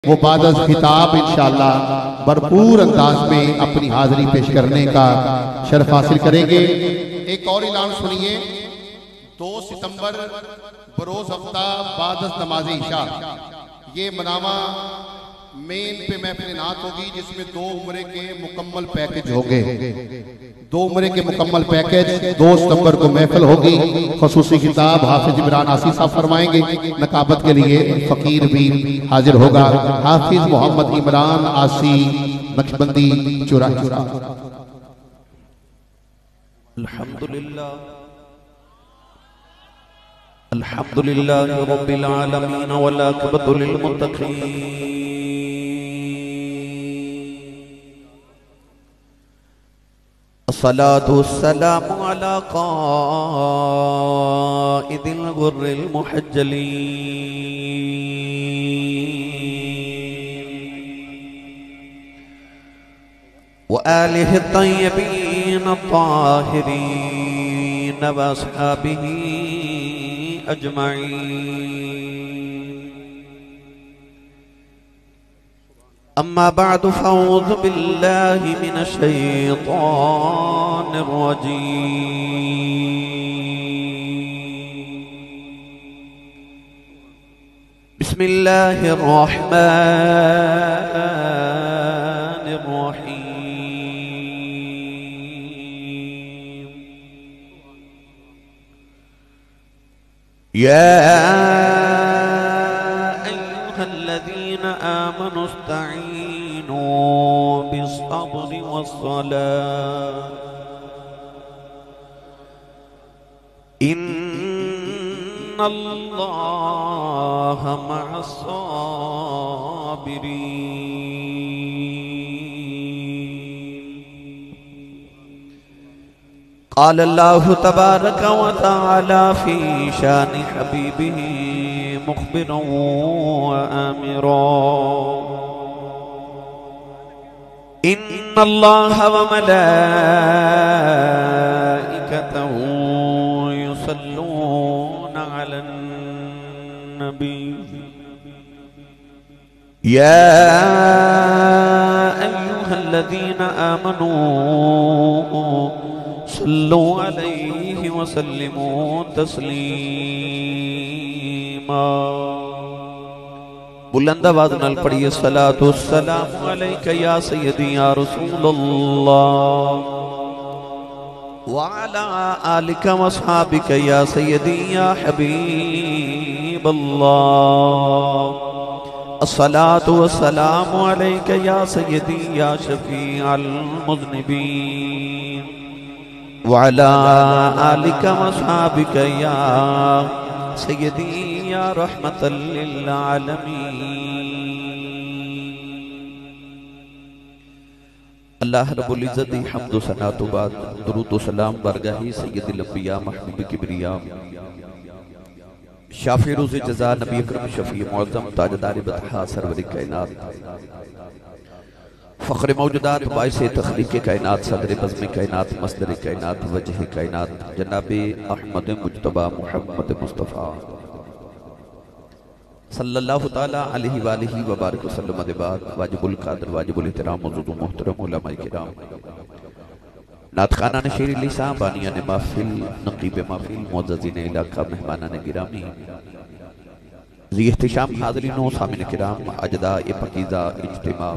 وہ بعد از خطاب انشاءاللہ بھرپور انداز میں اپنی حاضری پیش کرنے کا شرف حاصل کریں گے۔ ایک اور اعلان سنیے، 2 ستمبر بروز ہفتہ بعد از نماز عشاء یہ منامہ مین پہ محفل نعت ہوگی، جس میں 2 عمرے کے مکمل پیکج ہوں گے۔ 2 عمرے کے مکمل پیکج 2 ستمبر کو محفل ہوگی۔ خصوصی خطاب حافظ عمران آسی صاحب فرمائیں گے۔ نقابت کے لیے فقیر بھی حاضر ہوگا، حافظ محمد عمران آسی نقشبندی چورا۔ الحمدللہ رب العالمین والعاقبۃ للمتقین، الصلاة والسلام على قائد الغر المحجلين وآله الطيبين الطاهرين وأصحابه أجمعين، أما بعد فأعوذ بالله من الشيطان الرجيم، بسم الله الرحمن الرحيم، يا أيها الذين آمنوا استعينوا بالصبر والصلاة إن الله مع الصابرين، قال الله تبارك وتعالى في شان حبيبه مخبرا وآمرا، إن الله وملائكته يصلون على النبي، يا أيها الذين آمنوا صلوا عليه وسلموا تسليما، بلند آواز نال پڑھیے، الصلاة والسلام علیک یا سیدی یا رسول اللہ، وعلى آلک واصحابک یا سیدی یا حبیب اللہ، الصلاة والسلام علیک یا سیدی یا شفیع المذنبین، وعلى آلک واصحابک یا سیدی یا رحمت للعالمین۔ اللہ رب العزت دی حمد و ثنا تو بعد درود و سلام بارگاہ سید الانبیاء محبوب کبریا شافع روز جزا نبی اکرم شفیع معظم تاجدار بطحا سرور کائنات فخر موجودات باعث تخلیق کائنات صدر بزم کائنات مصدر کائنات وجہ کائنات جناب احمد مجتبی محمد مصطفیٰ صلی اللہ تعالیٰ علیہ وآلہ وبارک وسلم بعد، واجب القدر واجب الاحترام موجود محترم علماء کرام، نعت خوانان شیر لسان، بانیان محفل، نقیب محفل، معززین علاقہ، مہمانان گرامی، ذی احتشام حاضرین و سامعین کرام، اجداء پاکیزہ اجتماع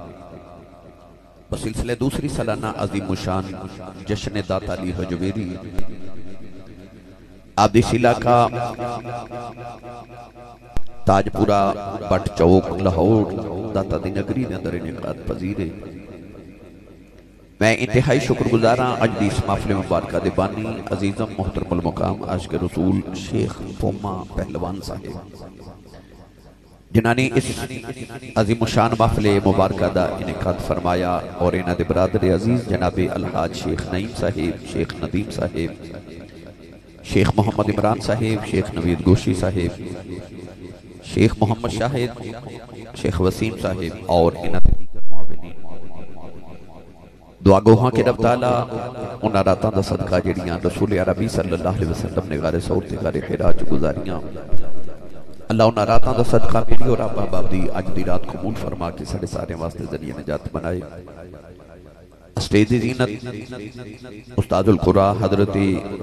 بسلسلہ دوسری سالانہ عظیم الشان جشن داتا علی حجویری آبدیس علاقہ تاج پورا بٹ چوک لاہور داتا دی نگری نے اندر انعقاد پذیر ہے۔ میں انتہائی شکر گزاراں اج دی اس محفل مبارکہ دے بانی عزیزم محترم المقام عاشق رسول شیخ پوما پہلوان صاحب، جنہاں نے اس عظیم الشان محفل مبارکہ دا انعقاد فرمایا، اور انہاں دے برادر عزیز جناب الحاج شیخ نعیم صاحب، شیخ ندیم صاحب، شیخ محمد عمران صاحب، شیخ نوید گوشی صاحب، شیخ محمد شاہد، شیخ وسیم صاحب، اور انہاں دے دیگر معاونین، دعا گوہاں کے رب تعالیٰ انہاں راتاں دا صدقہ جڑیاں رسول عربی صلی اللہ علیہ وسلم نے غار سور تے غار حرا چ گزاریاں، اللہ انہاں راتاں دا صدقہ میری اور آپ احباب دی اج دی رات قبول فرما کے ساڈے سارے واسطے ذریعہ نجات بنائے۔ اسٹیج دی زینت استاد القرآ حضرت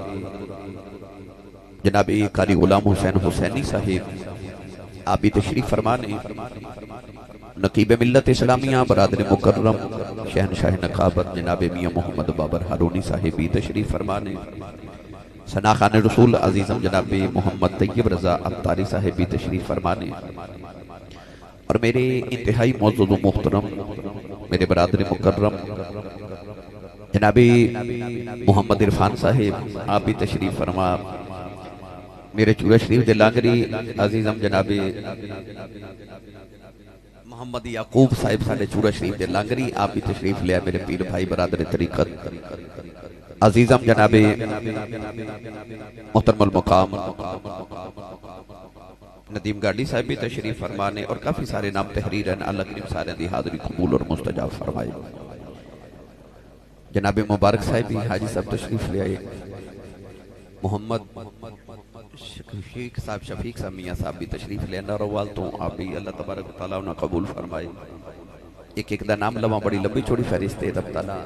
جناب قاری غلام حسین حسینی صاحب آپ بھی تشریف فرمانے، نقیب ملت اسلامیہ برادر مکرم شہنشاہ نقابت جناب میاں محمد بابر ہارونی صاحب بھی تشریف فرمانے، ثنا خان رسول عزیزم جناب محمد طیب رضا عطاری صاحب بھی تشریف فرمانے، اور میرے انتہائی معزز و محترم میرے برادر مکرم جناب محمد عرفان صاحب آپ بھی تشریف فرما، میرے چورہ شریف دے لانگری عزیزم جناب محمد یعقوب صاحب ساڑھے چورہ شریف دے لانگری آپ بھی تشریف لیا، میرے پیر بھائی برادر طریقت عزیزم جناب محترم المقام ندیم گاڑی صاحب بھی تشریف فرمانے، اور کافی سارے نام تحریر ہیں، اللہ کریم سارے دی حاضری قبول اور مستجاب فرمائے۔ جناب مبارک صاحب بھی حاجی صاحب تشریف لے آئے، محمد شفیق صاحب میاں صاحب بھی تشریف لے آنا، روال تو آپ بھی اللہ تبارک و تعالیٰ انہیں قبول فرمائے۔ ایک دا نام لواں بڑی لمبی چھوڑی فہرست ہے رب تعالیٰ۔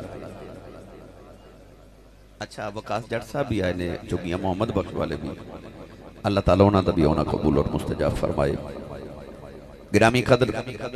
اچھا وقاص جٹ صاحب بھی آئے نے، چگیاں محمد بخش والے بھی، اللہ تعالیٰ انہوں نے بھی انہیں قبول اور مستجاب فرمائے۔ گرامی قدر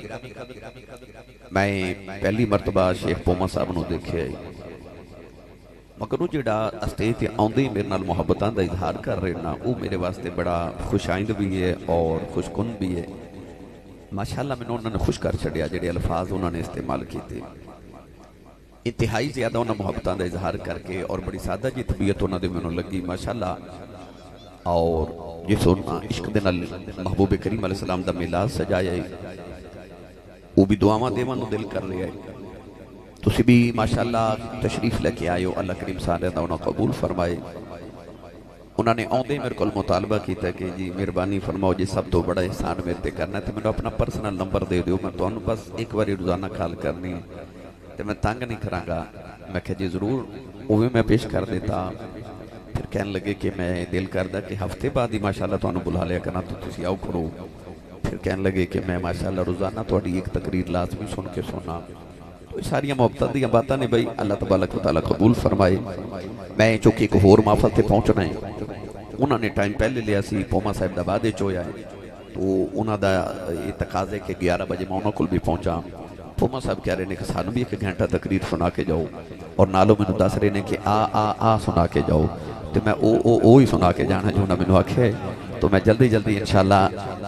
میں پہلی مرتبہ شیخ پوما صاحب نو دیکھے، مگر وہ جڑا اسٹیج تے آندے میرے نال محبتاں دا اظہار کر رہے نا، وہ میرے واسطے بڑا خوش آئند بھی ہے اور خوش کن بھی ہے۔ ماشاءاللہ میں انہوں نے خوش کر چھڑیا، جڑے الفاظ انہوں نے استعمال کیتے، انتہائی زیادہ انہوں نے محبتاں دا اظہار کر کے، اور بڑی سادہ جی طبیعت انہوں نے میں لگی ماشاءاللہ، اور جس انہوں عشق دے نال محبوب کریم علیہ السلام دا میلاد سجایا ہے، وہ بھی دعاواں دیوان دل کر لیا ہے۔ تسی بھی ماشاءاللہ تشریف لے کے آئے ہو، اللہ کریم سارے دا انہوں قبول فرمائے۔ انہوں نے آندے میرے کول مطالبہ کیتا کہ جی مہربانی فرماؤ جی سب تو بڑا احسان میرے تے کرنا ہے، تو میں نے اپنا پرسنل نمبر دے دیو، میں تو انہوں بس ایک باری روزانہ کال کرنی ہے، تو میں تانگ نہیں کرانگا۔ میں کہا جی ضرور، وہ بھی میں پیش کر دیتا۔ پھر کہنے لگے کہ میں دل کردہ کہ ہفتے بعد ہی ماشاءاللہ تو انہوں بلا لیا کرنا، تو تسی آؤ کرو۔ پھر کہنے لگے کہ میں ماشاءاللہ روزانہ تو ایک تقریر لازمی سن کے سونا۔ تو ساری محبتاں دی باتاں نے بھائی اللہ تبارک و تعالیٰ قبول فرمائے۔ میں چونکہ ایک ہور محفل تے پہنچنا ہے، انہوں نے ٹائم پہلے لیا سی، پوما صاحب دا بعد چویا ہے، تو انہوں دا یہ تقاضے کہ 11 بجے میں انہوں کل بھی پہنچا۔ پوما صاحب کہہ رہے ہیں کہ سانو بھی ایک گھنٹہ تقریر سنا کے جاؤ، اور نالوں میں دس رہے ہیں کہ آ سنا کے جاؤ، تو میں او ہی سنا کے جانا جو انہوں نے آکھے۔ تو میں جلدی انشاءاللہ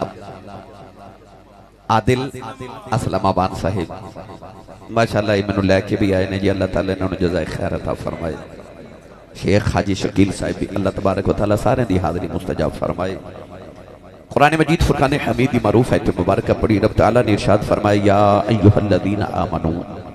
عادل اسلام آباد صاحب ماشاءاللہ یہ میں لے کے بھی آئے نے جی، اللہ تعالیٰ نے انہوں جزائے خیر عطا فرمائے۔ شیخ حاجی شکیل صاحب بھی اللہ تبارک و تعالیٰ سارے دی حاضری مستجاب فرمائے۔ قرآن مجید فرقان حمیدی معروف ہے تو مبارکہ پڑھی، رب تعالیٰ نے ارشاد فرمایا یا ایہا الذین آمنو،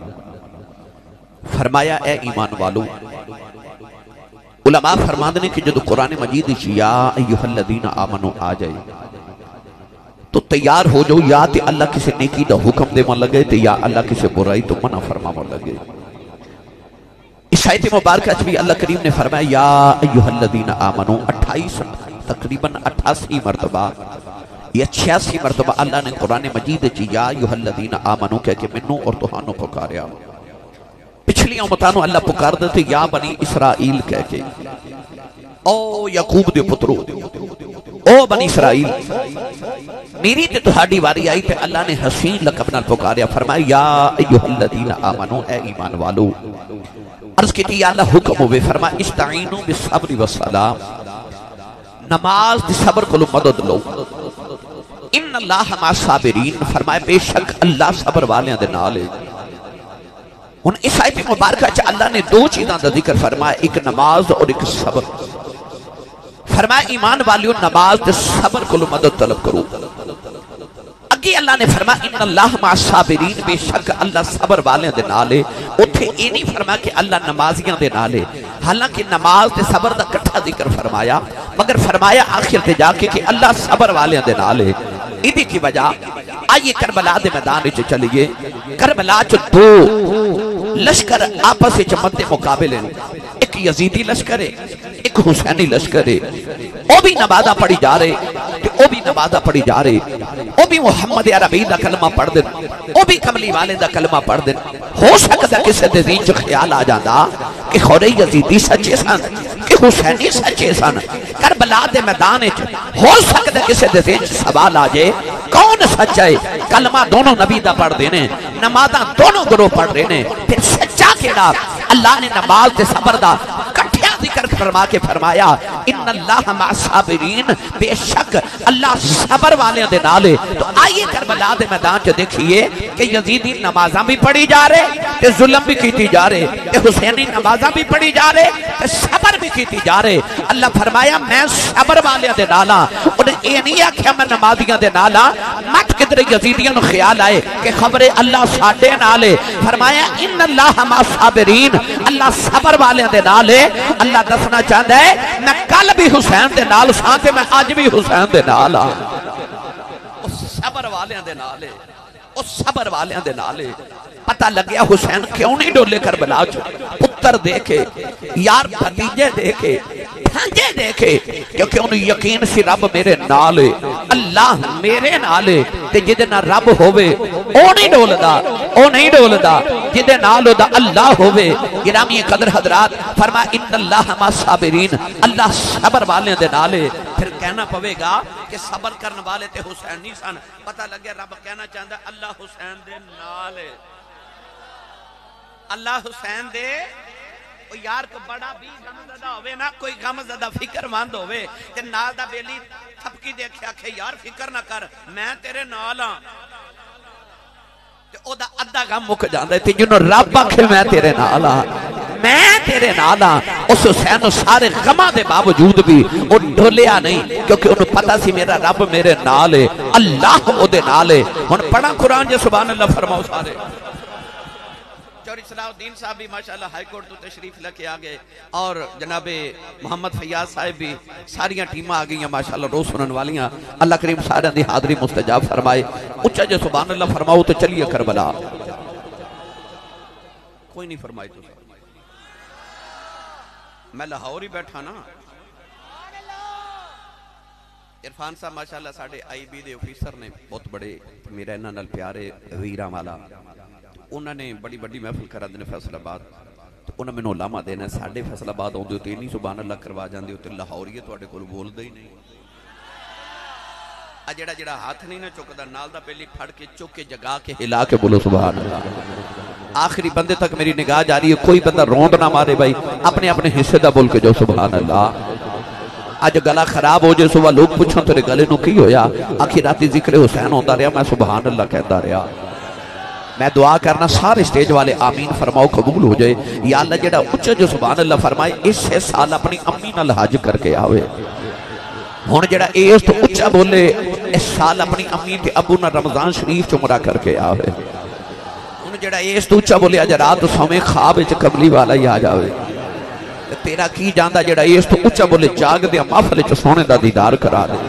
فرمایا اے ایمان والو۔ علماء فرماندے نے کہ جدو قرآن مجید یا ایہا الذین آمنو آ جائے تو تیار ہو جو، یا تے اللہ کسے نیکی دا حکم دے من لگے، تے یا اللہ کسے برائی تو منع فرما من لگے۔ اس آیت مبارکہ بھی اللہ کریم نے فرمایا یا ایہا الذین آمنو 28 تقریباً 88 مرتبہ یا 86 مرتبہ اللہ نے قرآن مجید یا ایہا الذین آمنو کہہ کے منو اور تہانو پکاریا۔ پچھلی امتانو اللہ پکار دیتے یا بنی اسرائیل کہہ کے، او یعقوب دے پترو، او بنی اسرائیل، میری تے تہاڈی واری آئی تے اللہ نے حسین لقب نال پکاریا، فرمایا یا ایہا الذین آمنو، اے ایمان والو۔ عرض کی تھی یا اللہ حکم ہوئے، فرمایا استعینوا بالصبر والصلاۃ، نماز دی صبر کو مدد لو، ان اللہ مع الصابرین، فرمایا بے شک اللہ صبر والیاں دے نال ہے۔ ان اس آیت مبارکہ چ اللہ نے دو چیزاں دا ذکر فرمایا، ایک نماز اور ایک صبر۔ فرمایا ایمان والیو نماز دے صبر کو مدد طلب کرو۔ اگے اللہ نے فرمایا ان اللہ مع الصابرین، بے شک اللہ صبر والیاں دے نال ہے۔ اوتھے یہ نہیں فرمایا کہ اللہ نمازیاں دے نال ہے، حالانکہ نماز تے صبر دا کٹھا ذکر فرمایا، مگر فرمایا آخر تے جا کے کہ اللہ صبر والیاں دے نال ہے۔ ایدی کی وجہ آئیے کربلا دے میدان وچ چلیے۔ کربلا چ دو لشکر آپس وچ مد مقابلے، ایک یزیدی لشکر ہے، ایک حسینی لشکر ہے۔ وہ بھی نمازاں پڑھی جا رہے تے وہ بھی نمازاں پڑھی جا رہے وہ بھی محمد عربی دا کلمہ پڑھ دیں وہ بھی کملی والے دا کلمہ پڑھ دیں ہو سکتا کسی دے ذہن چ خیال آ جاتا کہ خورے یزیدی سچے سن کہ حسینی سچے سن کربلا دے میدان ہو سکتا کسی دے ذہن چ سوال آ جائے کون سچا ہے کلمہ دونوں نبی دا پڑھ دینے نمازاں دونوں گروہ پڑھ رہے نے پھر سچا کیڑا اللہ نے نماز تے صبر دا کٹھیا ذکر فرما کے فرمایا ان اللہ مع الصابرین بے شک اللہ صبر والے دے نالے تو آئیے کربلا دے میدان چ دیکھئے کہ یزیدی نمازاں بھی پڑھی جا رہے تے ظلم بھی کیتی جا رہے تے حسینی نمازاں بھی پڑھی جا رہے تے صبر بھی کیتی جا رہے اللہ فرمایا میں صبر والے دے نالا انہیں یہ نہیں آکھیا میں نمازیاں دے نالا مت کدھر یزیدیاں نو خیال آئے کہ خبر اللہ ساڈے نالے فرمایا ان اللہ مع الصابرین اللہ صبر والے دے نالے اللہ دسنا چاہتا ہے میں کل بھی حسین دے نال ساں تے میں آج بھی حسین دے نال ہاں اس صبر والے دے نالے اس صبر والے دے نالے پتہ لگیا حسین کیوں نہیں ڈولے کربلا چ پتر دیکھے یار بھتیجے دیکھے بھانجے دیکھے کیونکہ انہوں یقین سی رب میرے نالے اللہ میرے نالے تے جدے نہ رب ہوئے او نہیں ڈولدا جدے نال دا اللہ ہوئے گرامی قدر حضرات فرما ان اللہ مع الصابرین اللہ صبر والے دے نالے پھر کہنا پوے گا کہ صبر کرنے والے تے حسین نہیں سن پتہ لگیا رب کہنا چاہتا اللہ حسین دے نالے اللہ حسین دے یار کو بڑا بھی غم زدہ ہوئے نا کوئی غم زدہ فکر مند ہوئے کہ نال دا بیلی تھپکی دیکھے آکھے یار فکر نہ کر میں تیرے نال ہاں او دا ادھا غم مک جاندے تھی جنہوں رب آکھے میں تیرے نال ہاں میں تیرے نال ہاں اس حسین سارے غمہ دے باوجود بھی وہ ڈھولیا نہیں کیونکہ انہوں پتہ سی میرا رب میرے نال ہے اللہ او دے نال ہے ہن پڑھا قرآن جے سبحان اللہ فرماؤ سارے چوری صلاح الدین صاحب بھی ماشاءاللہ ہائی کورٹ تو تشریف لکے آگئے اور جناب محمد فیاض صاحب بھی ساریاں ٹیمہ آگئی ہیں ماشاءاللہ روز سنن والیاں اللہ کریم سارے دی حاضری مستجاب فرمائے اچھا جو سبحان اللہ فرماؤ تو چلیے کربلا کوئی نہیں فرمائی تو میں لاہور ہی بیٹھا نا عرفان صاحب ماشاءاللہ ساڑھے آئی بی دے آفیسر نے بہت بڑے میرے انہاں نال پیارے ویرہ والا انہوں نے بڑی بڑی محفل کرا دینے فیصل آباد تو انہوں نے علامہ دینا ساڑھے فیصل آباد ہوندے ہوتے نہیں سبحان اللہ کروا جاندے ہوتے لاہوریے تو اڑے کول بول دے ہی نہیں جڑا جڑا ہاتھ نہیں نہ چکدا نال دا پہلی پھڑ کے چک کے جگا کے ہلا کے بولو سبحان اللہ آخری بندے تک میری نگاہ جاری ہے کوئی بندہ روند نہ مارے بھائی اپنے اپنے حصے دا بول کے جو سبحان اللہ آج گلہ خراب ہو جائے صبح لوگ پوچھوں تیرے گلے نو کی ہویا آخری راتی ذکر حسین ہوتا رہا میں سبحان اللہ کہتا رہا میں دعا کرنا سارے سٹیج والے آمین فرماؤ قبول ہو جائے یا اللہ جڑا اچھا جو سبحان اللہ فرمائے اس سے سال اپنی امی نال حج کر کے آوے ہون جڑا ایس تو اچھا بولے اس سال اپنی امی تے ابو نہ رمضان شریف چمرہ کر کے آوے ہون جڑا ایس تو اچھا بولے اجا رات سویں خواب اچھ قبلی والا ہی آ جاوے تیرا کی جاندہ جڑا ایس تو اچھا بولے جاگ دیا محفل چ سونے دا دیدار کرا دے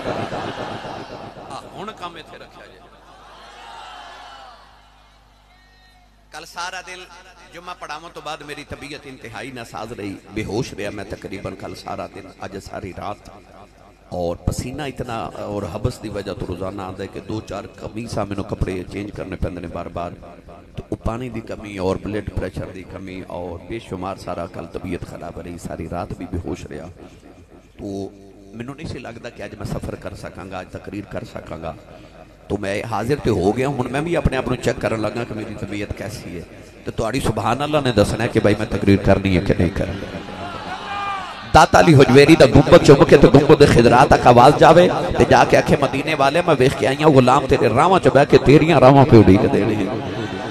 کل سارا دن جمعہ پڑھاؤں تو بعد میری طبیعت انتہائی ناساز رہی بے ہوش رہا میں تقریباً کل سارا دن آج ساری رات اور پسینہ اتنا اور حبس دی وجہ تو روزانہ آدھا ہے کہ 2-4 قمیصہ میں کپڑے چینج کرنے پہندنے بار بار تو پانی دی کمی اور بلڈ پریشر دی کمی اور بے شمار سارا کل طبیعت خراب رہی ساری رات بھی بے ہوش رہا تو میں نہیں سے لگتا کہ آج میں سفر کر سکاں گا آج تقریر کر سکاں گا تو میں حاضر تے ہو گیا ہوں میں بھی اپنے آپ چیک کرنے لگا کہ میری طبیعت کیسی ہے تو تہاڈی سبحان اللہ نے دسنا ہے کہ بھائی میں تقریر کرنی ہے کہ نہیں کرنی داتا علی حجویری دا گنبد چوم کے تو گنبد خضرات تک آواز جاوے تے جا کے آکھے مدینے والے میں ویکھ کے آئیاں غلام تیرے راواں چ بیٹھ کے تیریاں راواں پہ اڑیک دے رہے ہیں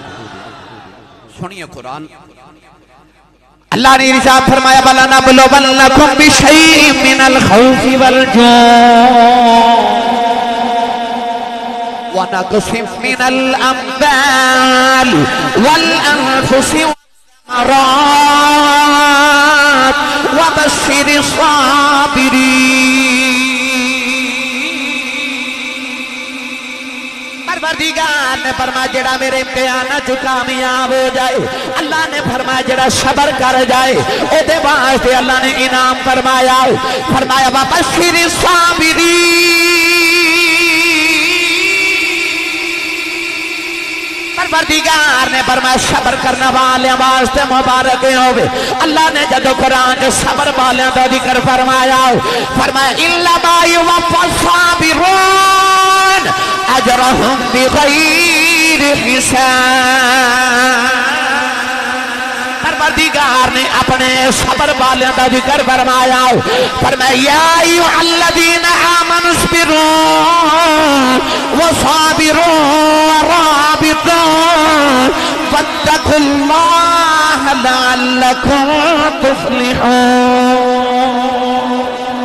سنیے قرآن اللہ نے ارشاد فرمایا بَلَنَبْلُوَنَّكُمْ بِشَيْءٍ مِّنَ الْخَوْفِ وَالْجُوعِ وَنَقْصٍ مِّنَ الْأَمْوَالِ وَالْأَنفُسِ وَالثَّمَرَاتِ وَبَشِّرِ الصَّابِرِينَ پروردگار نے فرمایا جڑا میرے امتحان چ کامیاب ہو جائے اللہ نے فرمایا جڑا صبر کر جائے او دے واسطے اللہ نے انعام فرمایا وبشر الصابرین پروردگار نے فرمایا صبر کرنے والے واسطے مبارک ہوئے اللہ نے جدو قرآن جو صبر والے دا ذکر فرمایا انما یوفی الصابرون اجرهم بغیر حساب پروردگار نے اپنے صبر والے دا ذکر فرمایا یا ایھا الذین آمنوا اصبروا وصابروا ورابطوا واتقوا اللہ لعلکم تفلحون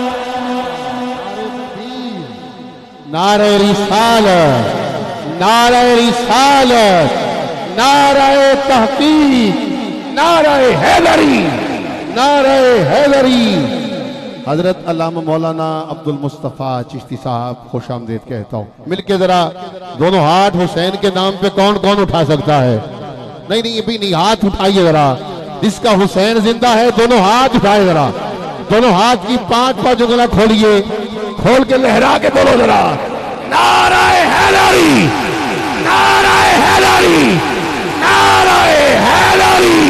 نعرہ رسالت نعرہ رسالت نعرہ تحقیق نعرہ حیدری نعرہ حیدری حضرت علامہ مولانا عبد المصطفیٰ چشتی صاحب خوش آمدید کہتا ہوں مل کے ذرا دونوں ہاتھ حسین کے نام پہ کون کون اٹھا سکتا ہے نہیں ابھی نہیں ہاتھ اٹھائیے ذرا جس کا حسین زندہ ہے دونوں ہاتھ اٹھائے ذرا دونوں ہاتھ کی پانچ جگہ کھولیے کھول کے لہرا کے بولو ذرا نعرہ حیدری نعرہ حیدری نعرہ حیدری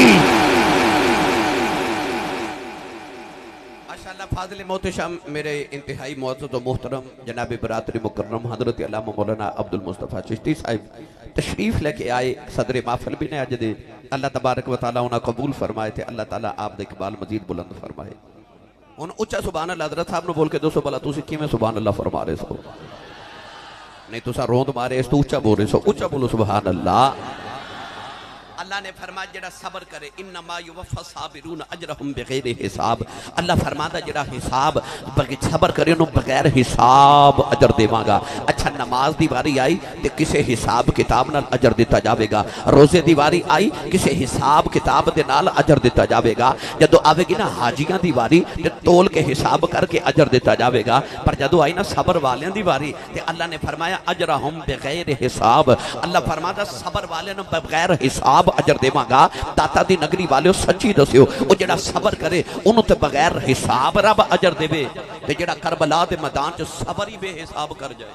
ماشاءاللہ فاضل محتشم میرے انتہائی معزز و محترم جناب برادری مکرم حضرت علامہ مولانا عبد المصطفیٰ چشتی صاحب تشریف لے کے آئے صدر محفل بھی نے اج دے اللہ تبارک و تعالیٰ انہاں قبول فرمائے تھے اللہ تعالیٰ آپ دے اقبال مزید بلند فرمائے ان اچھا سبحان اللہ حضرت صاحب نے بول کے دو سو بلا تو سکھی میں سبحان اللہ فرما رہے سو نہیں تو سا روند مارے اس تو اچھا بول رہے سو اچھا بولو سبحان اللہ اللہ نے فرمایا جڑا صبر کرے انما یوفی الصابرون اجرهم بغیر حساب اللہ فرماتا جڑا حساب صبر کرے انہوں بغیر حساب اجر دیواں گا اچھا نماز دی واری آئی تے کسے حساب کتاب نال اجر دیتا جاوے گا روزے دی واری آئی کسے حساب کتاب دے نال اجر دیتا جاوے گا جدو آوے گی نا حاجیاں دی واری تے تول کے حساب کر کے اجر دیتا جاوے گا پر جدو آئی نا صبر والیاں دی واری تے اللہ نے فرمایا اجرهم بغیر حساب اللہ فرماتا صبر والے نے بغیر حساب اجر دیواں گا داتا دی نگری والے سچی دسیو او جڑا صبر کرے انہوں تے بغیر حساب رب اجر دے بے تے جڑا کربلا دے میدان چ صبر ہی بے حساب کر جائے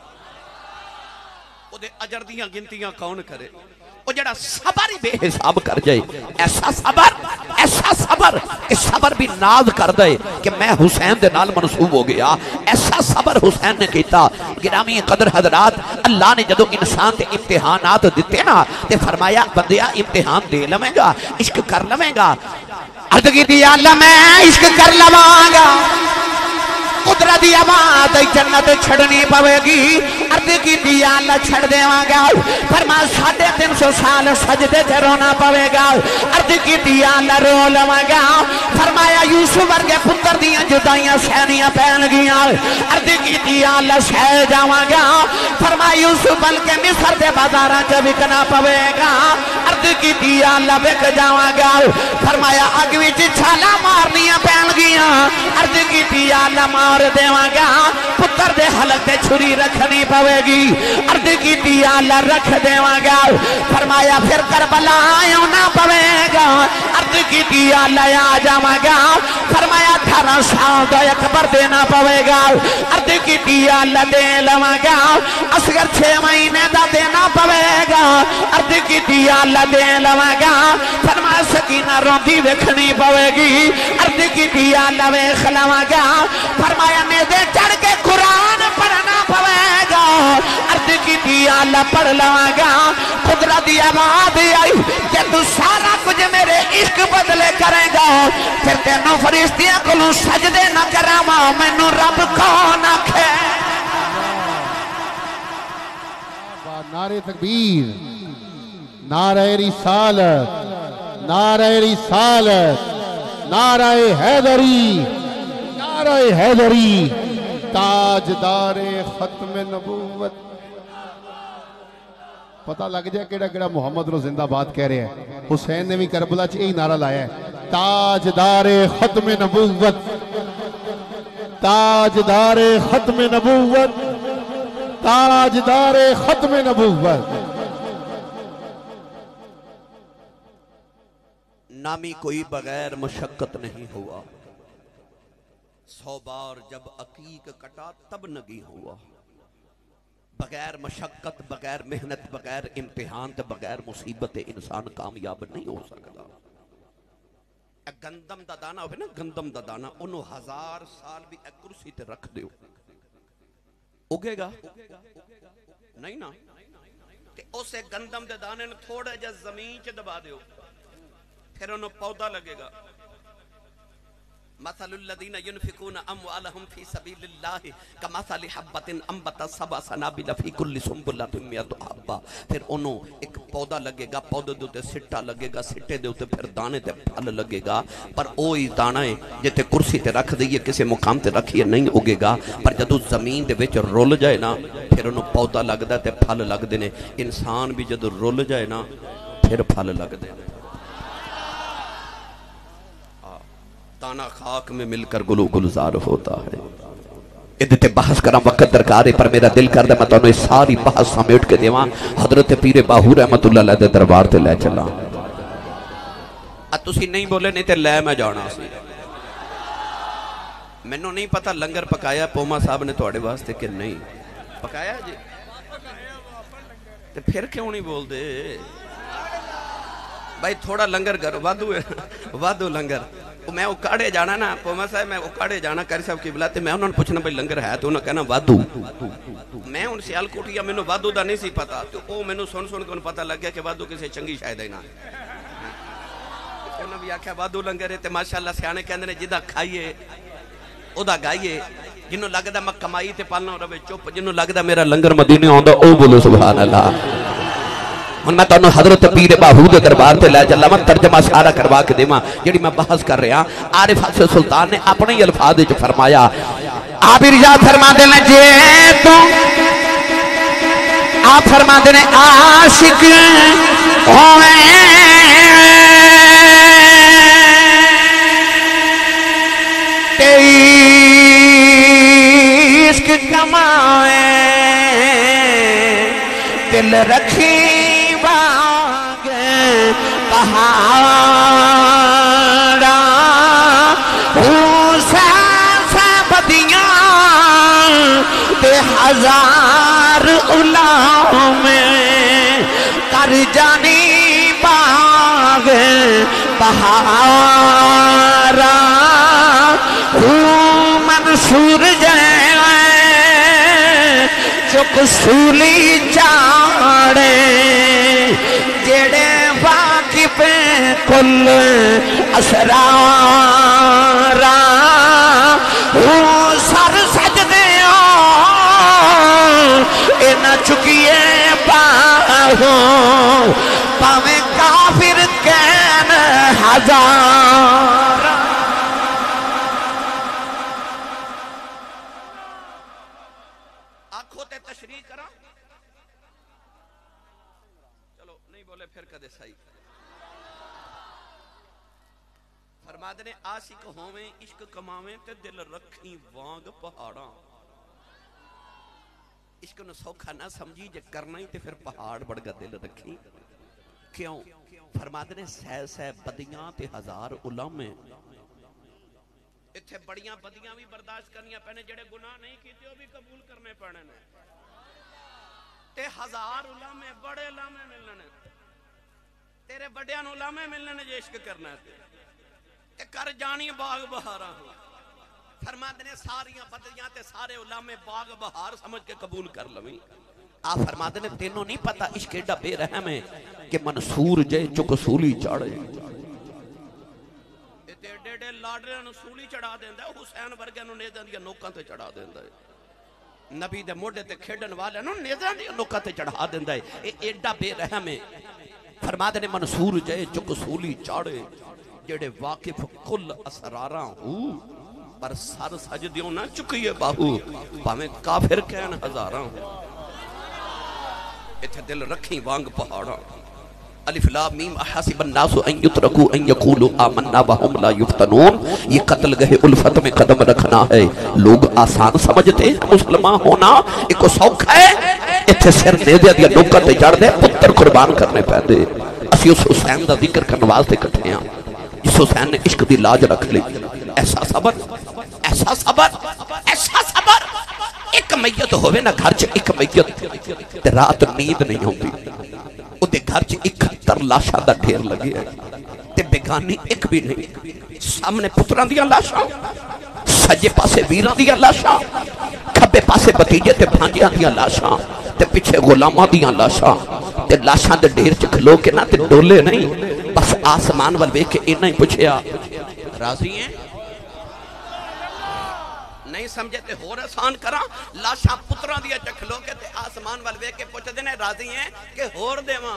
او دے اجر دیاں گنتیاں کون کرے او جڑا صبر ہی بے حساب کر جائے ایسا صبر کہ صبر بھی ناز کر دے کہ میں حسین دے نال منصوب ہو گیا ایسا صبر حسین نے کیتا گرامی قدر حضرات اللہ نے جدو انسان تے امتحانات دیتے نا تے فرمایا بندیا امتحان دے لمیں گا عشق کر لمیں گا عرض کی دیا اللہ میں عشق کر لواں گا قدرت دی آواز جنت چھڑنی پوے گی عرض کی دیا اللہ چھڑ دے گا فرمایا 350 سال سجدے تے رونا پوے گا عرض کی دیا اللہ رو لواں گا فرمایا یوسف ورگے پتر دیاں جدائیاں سہنیاں پہن گیاں عرض کی دیا اللہ سہ جاواں گا فرمایا یوسف بلکہ مصر دے بازاراں چ وکنا پوے گا عرض کی دیا اللہ وک جاواں گا فرمایا اگ وچ چھالا مارنیاں پہن گیاں عرض کی دیا اللہ مار دیواں گا پتر دے حلق تے چھری رکھنی پوے گی عرض کی دیا اللہ رکھ دیواں گا فرمایا پھر کربلا آنا پوے گا عرض کی دیا اللہ آ جاواں گا فرمایا 18 سال دا اکبر دینا پوے گا عرض کی دیا اللہ دے لواں گا اصغر 6 مہینے دا دینا پوے گا عرض کی دیا اللہ دے لواں گا فرمایا سکینہ روندی ویکھنی پوے گی عرض کی دیا اللہ ویکھ لواں گا فرمایا نیزے چڑھ کے قرآن پڑھنا پوے گا عرض کی دیا اللہ پڑھ لواں گا قدرت دی آواز آئی کہ تو سارا کچھ میرے عشق بدلے کرے گا پھر تینوں فرشتیاں کولوں سجدے نہ کراواں مینوں رب کون آکھے نعرہ تکبیر نعرہ رسالت نعرہ رسالت نعرہ حیدری نعرہ حیدری تاجدار ختم نبوت پتہ لگ جائے کیڑا کیڑا محمد رو زندہ باد کہہ رہے ہیں حسین نے بھی کربلا چ یہی نعرہ لایا ہے تاجدار ختم نبوت تاجدار ختم نبوت تاجدار ختم نبوت نامی کوئی بغیر مشقت نہیں ہوا 100 بار جب عقیق کٹا تب نگی ہوا بغیر مشقت بغیر محنت بغیر امتحان تے بغیر مصیبت انسان کامیاب نہیں ہو سکتا گندم دا دانا ہوئے نا گندم دا دانا انہوں 1000 سال بھی ایک کرسی تے رکھ دیو اگے گا نہیں نا کہ اسے گندم دے دانے نے تھوڑا جا زمین چے دبا دیو پھر انہوں پودا لگے گا مثل الذین ينفقون اموالهم فی سبیل اللہ کمثل حبۃ انبتت سبع سنابل فی کل سنبلۃ مئۃ حبہ پھر انہوں ایک پودا لگے گا پودے دے اوتے سٹا لگے گا سٹے دے اوتے پھر دانے تے پھل لگے گا پر اوہی دانا ہے جتے کرسی تے رکھ دئیے کسی مقام تے رکھیے نہیں اگے گا پر جدوں زمین دے وچ رول جائے نا پھر انہوں پودا لگدا تے پھل لگدے نے انسان بھی جدوں رول جائے نا پھر پھل لگدے نے دانا خاک میں مل کر گلو گلزار ہوتا ہے ادھتے بحث کرام وقت درکار ہے پر میرا دل کردہ میں تو ساری بحث سمیٹ کے دیواں حضرت پیر باہو رحمت اللہ علیہ دے دربار تے لے چلا تسی نہیں بولے نہیں تے لے میں جانا سی میں نو نہیں پتا لنگر پکایا پوما صاحب نے توڑے واسطے کہ نہیں پکایا جی تے پھر کیوں نہیں بول دے بھائی تھوڑا لنگر کرو وادو لنگر میں اکاڑے جانا نا پوما صاحب میں اکاڑے جانا کاری صاحب کی بلاتے میں انہوں نے پوچھنا بھائی لنگر ہے تو انہوں نے کہنا وادو میں ان سیال کوٹیا میں نے وادو دا نہیں سی پتا تو او میں نے سن کے انہوں پتا لگ گیا کہ وادو کسی چنگی شاید ہے نا انہوں نے بھی آکھا وادو لنگر ہے تو ماشاءاللہ سیانے کہندے نے جدہ کھائیے او دا گائیے جنہوں لگدا میں کمائی تے پالنا روے چپ جنہوں لگدا میرا لنگر مدینے ہوندہ او بولو سبحان اللہ میں تو حضرت پیر باہو دے دربار تے لے چلا میں ترجمہ سارا کروا کے دیواں جڑی میں بحث کر رہا عارف حسن سلطان نے اپنے ہی الفاظ وچ فرمایا آپ ارشاد فرماندے نے جے تو آپ فرماندے نے عاشق ہوے تیری عشق کمائے دل رکھی پہاڑا بدیاں تے 1000 الاؤں میں کر جانی باغ پہاڑا منصور جائے چک سولی چاڑے جڑے واقف کل اسرارا سر سجدے اینا چکیے باہوں پاویں کافر کین 1000 آنکھوں تے تشریح کرا چلو نہیں بولے پھر کدے صحیح فرماتے نے عاشق ہوویں عشق کماویں تے دل رکھیں وانگ پہاڑاں عشق نو سوکھا نہ سمجھی جے کرنا ہی تے پھر پہاڑ بڑھ گا دل رکھیں کیوں فرماتے نے سہ بدیاں تے 1000 علماء اتھے بڑیاں بدیاں بھی برداشت کرنیاں پہنے جڑے گناہ نہیں کیتے ہو بھی قبول کرنے پڑنے نے تے 1000 علماء بڑے علماء ملنے تیرے بڑیاں علماء ملنے جو عشق کرنا ہے تے کر جانی باغ بہاراں فرماتے نے ساریاں بدیاں تے سارے علماء باغ بہار سمجھ کے قبول کر لویں آپ فرماتے نے تینوں نہیں پتا عشق ایڈا بے رحم ہے کہ منصور جے چک سولی چاڑے ڈیڈے لاڈرے نو سولی چڑھا دیندہ ہے حسین ورگے نو نیزاں دیا نوکاں تے چڑھا دیندہ ہے نبی دے موڑے تے کھیڑن والے نو نیزاں دیا نوکاں تے چڑھا دیندہ ہے ایڈا بے رحم ہے فرماتے نے منصور جے چک سولی چاڑے جڑے واقف کل اسراراں ہو پر سر سجدیوں نہ چکیے باہو پاویں کافر کہن 1000 اتھے دل رکھیں وانگ پہاڑاں الف لام میم احسب الناس ان یترکوا ان یقولوا آمنا وهم لا یفتنون. یہ قتل گہے الفت میں قدم رکھنا ہے. لوگ آسان سمجھتے ہیں مسلمان ہونا ایک سوکھ ہے. اتھے سر دے دیا دیا نوکا تے جڑ دے پتر قربان کرنے پہ دے. اسی اس حسین دا ذکر کرنے واسطے کٹھے ہیں جس حسین نے عشق دی لاج رکھ لی. ایسا صبر ایسا صبر ایسا صبر. ایک میت ہوئے نا گھر چ ایک میت رات نیند نہیں ہوتی. او دے گھر چ 71 لاشاں دا ڈھیر لگے ہے تے بیگانی ایک بھی نہیں. سامنے پتراں دیاں لاشاں, سجے پاسے ویراں دیاں لاشاں, کھبے پاسے بتیجے تے بھانجیاں دیاں لاشاں تے پیچھے غلاماں دیاں لاشاں تے لاشاں دے ڈھیر چ کھلو کے نہ تے ڈولے نہیں. بس آسمان ول ویکھ کے انہاں ہی پوچھیا راضی ہیں نہیں سمجھے تے ہور آسان کراں. لاشاں پتراں دیا چکھلو کے تے آسمان وال ویکھ کے پوچھدے نے راضی ہیں کہ ہور دیواں.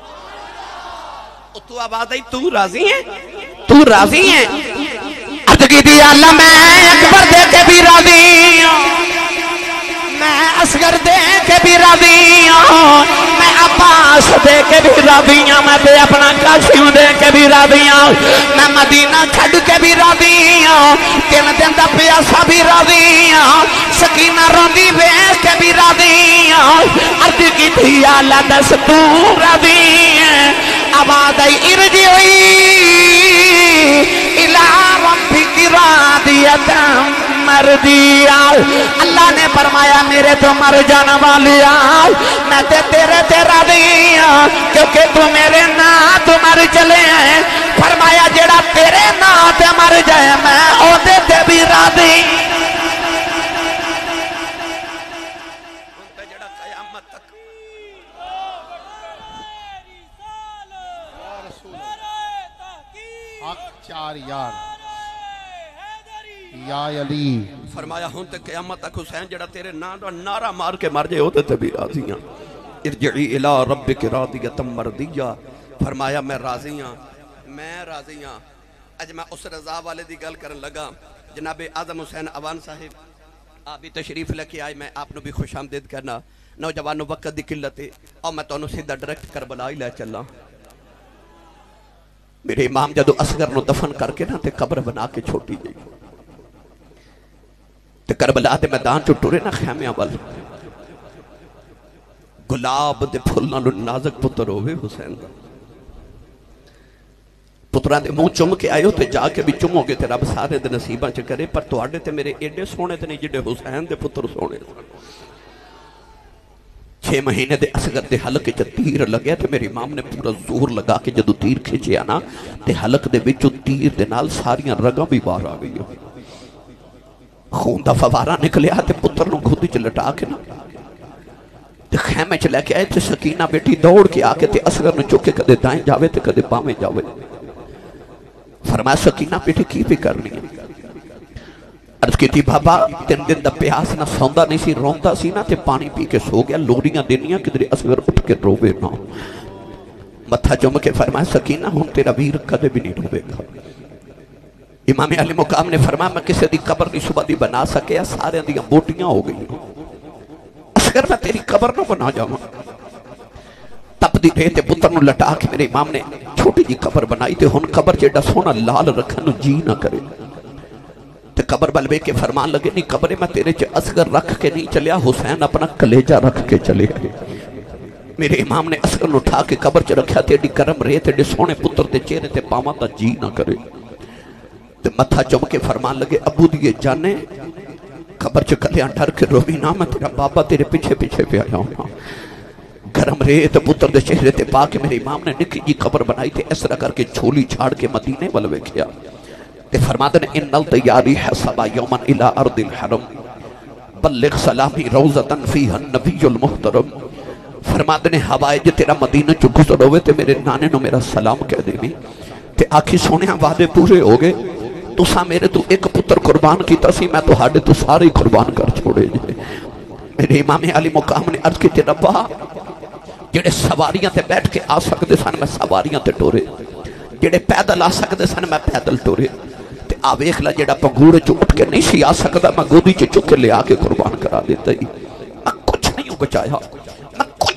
تو آواز آئی تو راضی ہیں تو راضی ہیں. ادگی دی اللہ میں اکبر دے کے بھی راضی ہوں, میں اصغر دے کے بھی راضی ہوں, میں عباس دے کے بھی راضی ہوں, میں تے اپنا قاسم دے کے بھی راضی ہوں, میں مدینہ چھڈ کے بھی راضی ہوں, 3 دن دا پیاسا بھی راضی ہوں, سکینہ روندی ویکھ کے بھی راضی ہوں. عرض کیتی اللہ دس تو راضی ہے. آواز آئی ارجعی الی ربک راضیۃ مرضیہ. اللہ نے فرمایا میرے تو مر جانا والی آؤ, میں تیرے تے راضی ہوں کیونکہ تو میرے نام تو مر چلے ہیں. فرمایا جڑا تیرے نام تے مر جائے میں او تے بھی راضی. یار یا علی فرمایا ہوں تے قیامت تک حسین جڑا تیرے نام دا نعرہ مار کے مر جائے ہوتے تے بھی راضی ہیں. ارجعی الی ربک راضیۃ مرضیہ. فرمایا میں راضی ہوں میں راضی ہوں. اج میں اس رضا والے دی گل کرن لگا. جناب اعظم حسین اوان صاحب آپ بھی تشریف لے کے آئے. میں آپ بھی خوش آمدید کرنا. نوجوانوں وقت دی قلت ہے اور میں تانوں سیدھا ڈائریکٹ کربلا ہی لے چلا. میرے امام جدو اصغر نو دفن کر کے نا تے قبر بنا کے چھوٹی گئی تے کربلا دے میدان چ ٹرے نا خیمیاں وال. گلاب دے پھل نالو نازک پتر ہوئے حسین دا. پتران دے منہ چم کے آئے ہو تے جا کے بھی چمو گے تے رب سارے دے نصیباں چ کرے. پر تواڈے تے میرے ایڈے سونے تے نہیں جڑے حسین دے پتر سونے. 6 مہینے دے اصغر دے حلق چ تیر لگیا تے میرے امام نے پورا زور لگا کے جدو تیر کھچیا نا تے حلق دے وچوں تیر دے نال ساریاں رگاں بھی باہر آ گئی. خون دا فوارا نکلیا تے پتر نو گودی چ لٹا کے نا تے خیمے چ لے کے آئے تے سکینہ بیٹی دوڑ کے آ کے تے اصغر نو چک کے کدے دائیں جاوے تے کدے بامیں جاوے. فرمایا سکینہ بیٹی کی بھی کرنی ہے. عرض کی تھی بابا 3 دن دا پیاس نہ سوندا نہیں سی, روندا سی نا تے پانی پی کے سو گیا. لوڑیاں دینیاں کدھر اصغر اٹھ کے روے نا. متھا چوم کے فرمایا سکینہ ہن تیرا ویر کدے بھی نہیں ڈوبے گا. امام علی مقام نے فرمایا میں کسی دی قبر نہیں صبح دی بنا سکیا, سارے دیاں بوٹیاں ہو گئی. اصغر میں تیری قبر نہ بنا جاواں. تپ دی رہے تے پتر نو لٹا کے میرے امام نے چھوٹی جی قبر بنائی تے ہن قبر جیڑا سونا لال رکھن جی نہ کرے. تے قبر بلوے کے فرمان لگے نہیں قبرے میں تیرے چ اصغر رکھ کے نہیں چلیا, حسین اپنا کلیجہ رکھ کے چلے گئے. میرے امام نے اصغر نو اٹھا کے قبر چ رکھیا تے ایڈی کرم رہے تے سونے پتر تے چہرے تے پاواں دا جی نہ کرے. تے متھا چم کے فرمان لگے ابو دیے جانے قبر چ کلیاں ڈر کے روی نہ, میں تیرا بابا تیرے پیچھے پیچھے پہ آیا ہوں. گرم رہے تے پتر دے چہرے تے پا کے میرے امام نے نکی جی قبر بنائی تے اس طرح کر کے جھولی چھاڑ کے مدینے والوے کیا. تے فرماتے ہیں ان الطیاری حسبا یومن الى ارض الحرم بلغ سلامی روزتن فیہا النبی المحترم. فرماتے ہیں ہوائے جے تیرا مدینہ چو گزر ہوئے تے میرے نانے نو میرا سلام کہہ دینی تے آکھی سونے وعدے پورے ہو گئے. تسا میرے تو ایک پتر قربان کی تسی, میں تو ہاڑے تو سارے قربان کر چھوڑے جے. میرے امام علی مقام نے عرض کی تے ربا جڑے سواریاں تے بیٹھ کے آ سکتے سن میں سواریاں تے ٹورے, جڑے پیدل آ سکتے سن میں پیدل ٹورے. تے آ ویکھ لا جڑا پنگوڑے چ اٹھ کے نہیں سی آ سکدا میں گودی چ چک کے لے آ کے قربان کرا دیتا ہی. میں کچھ نہیں بچایا, میں کچھ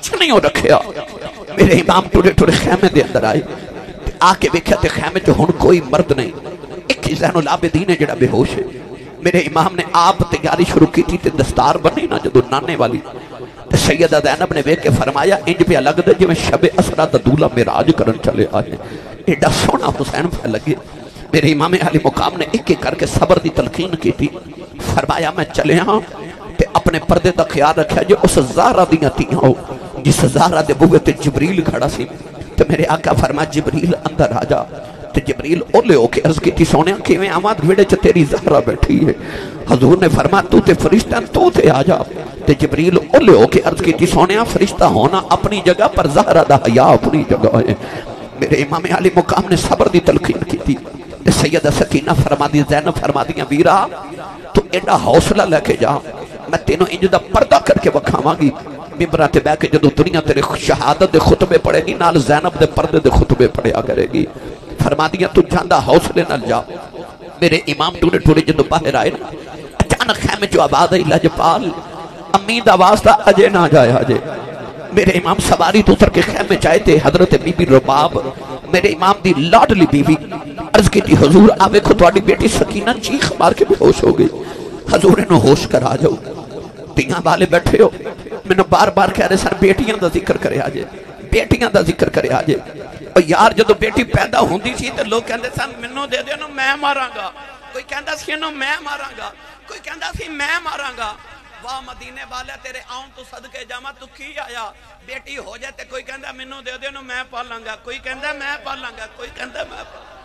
کچھ نہیں ہو رکھیا میرے امام ٹورے ٹورے خیمے دے اندر آئے آ کے ویکھیا تے خیمے چ ہن کوئی مرد نہیں ایک زین العابدین ہے جڑا بے ہوش ہے میرے امام نے آپ تیاری شروع کی تھی تے دستار بنی نا جدو نانے والی تے سیدہ زینب نے ویکھ کے فرمایا انج پہ لگدا جویں شب اسرا دا دولہا معراج کرن چلے آئے ایڈا سونا حسین پہ لگے میرے امام علی مقام نے ایک ایک کر کے صبر دی تلقین کی تھی فرمایا میں چلے ہاں تے اپنے پردے دا خیال رکھیا جو اس زہرا دیاں تیاں ہو جس زہرا دے بوئے تے جبریل کھڑا سی تے میرے آقا فرمایا جبریل اندر آ جا تے جبریل اولے ہو کے عرض کی تھی سونے کیویں آمد ویڑے چ تیری زہرا بیٹھی ہے حضور نے فرمایا تو تے فرشتہ تو تے آ جا تے جبریل اولے ہو کے عرض کی تھی سونے فرشتہ ہونا اپنی جگہ پر زہرا دا حیا اپنی جگہ ہے میرے امام علی مقام نے صبر دی تلقین کی تھی تے سیدہ سکینہ فرما دی زینب فرما دیاں ویرا تو ایڈا حوصلہ لے کے جا میں تینوں انج دا پردہ کر کے وکھاواں گی ممبراں تے بیٹھ کے جدوں دنیا تیرے شہادت دے خطبے پڑھے گی نال زینب دے پردے دے خطبے پڑھیا کرے گی فرما دیاں تو جاندا حوصلے نال جا میرے امام ٹورے ٹورے جدوں باہر آئے نا اچانک خیمے جو آواز آئی لجپال امی دا واسطہ اجے نہ جایا اجے میرے امام سواری تو اتر کے خیمے چاہے تھے حضرت بی بی رباب میرے امام دی لاڈلی بی بی عرض کی تھی حضور آوے کو تواڈی بیٹی سکینہ چیخ مار کے بے ہوش ہو گئی حضور انہوں ہوش کر آ جاؤ تیاں والے بیٹھے ہو میں نے بار بار کہہ رہے سن بیٹیاں دا ذکر کرے آجے بیٹیاں دا ذکر کرے آجے اور یار جدو بیٹی پیدا ہوندی سی تو لوگ کہندے سن منوں دے دے نو میں ماراں گا کوئی کہندا سی انہوں میں ماراں گا کوئی کہندا سی میں ماراں گا واہ مدینے والے تیرے آؤں تو صدقے جامع تو کی آیا بیٹی ہو جائے تے کوئی کہندا منوں دے دے نو میں پالاں گا کوئی کہندا میں پالاں گا کوئی کہندا میں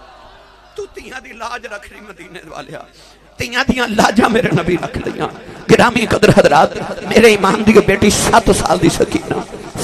تو تیاں دی لاج رکھ رہی مدینے والیا تیاں دیاں لاجاں میرے نبی رکھ لیاں گرامی قدر حضرات میرے امام دی بیٹی 7 سال دی سکینہ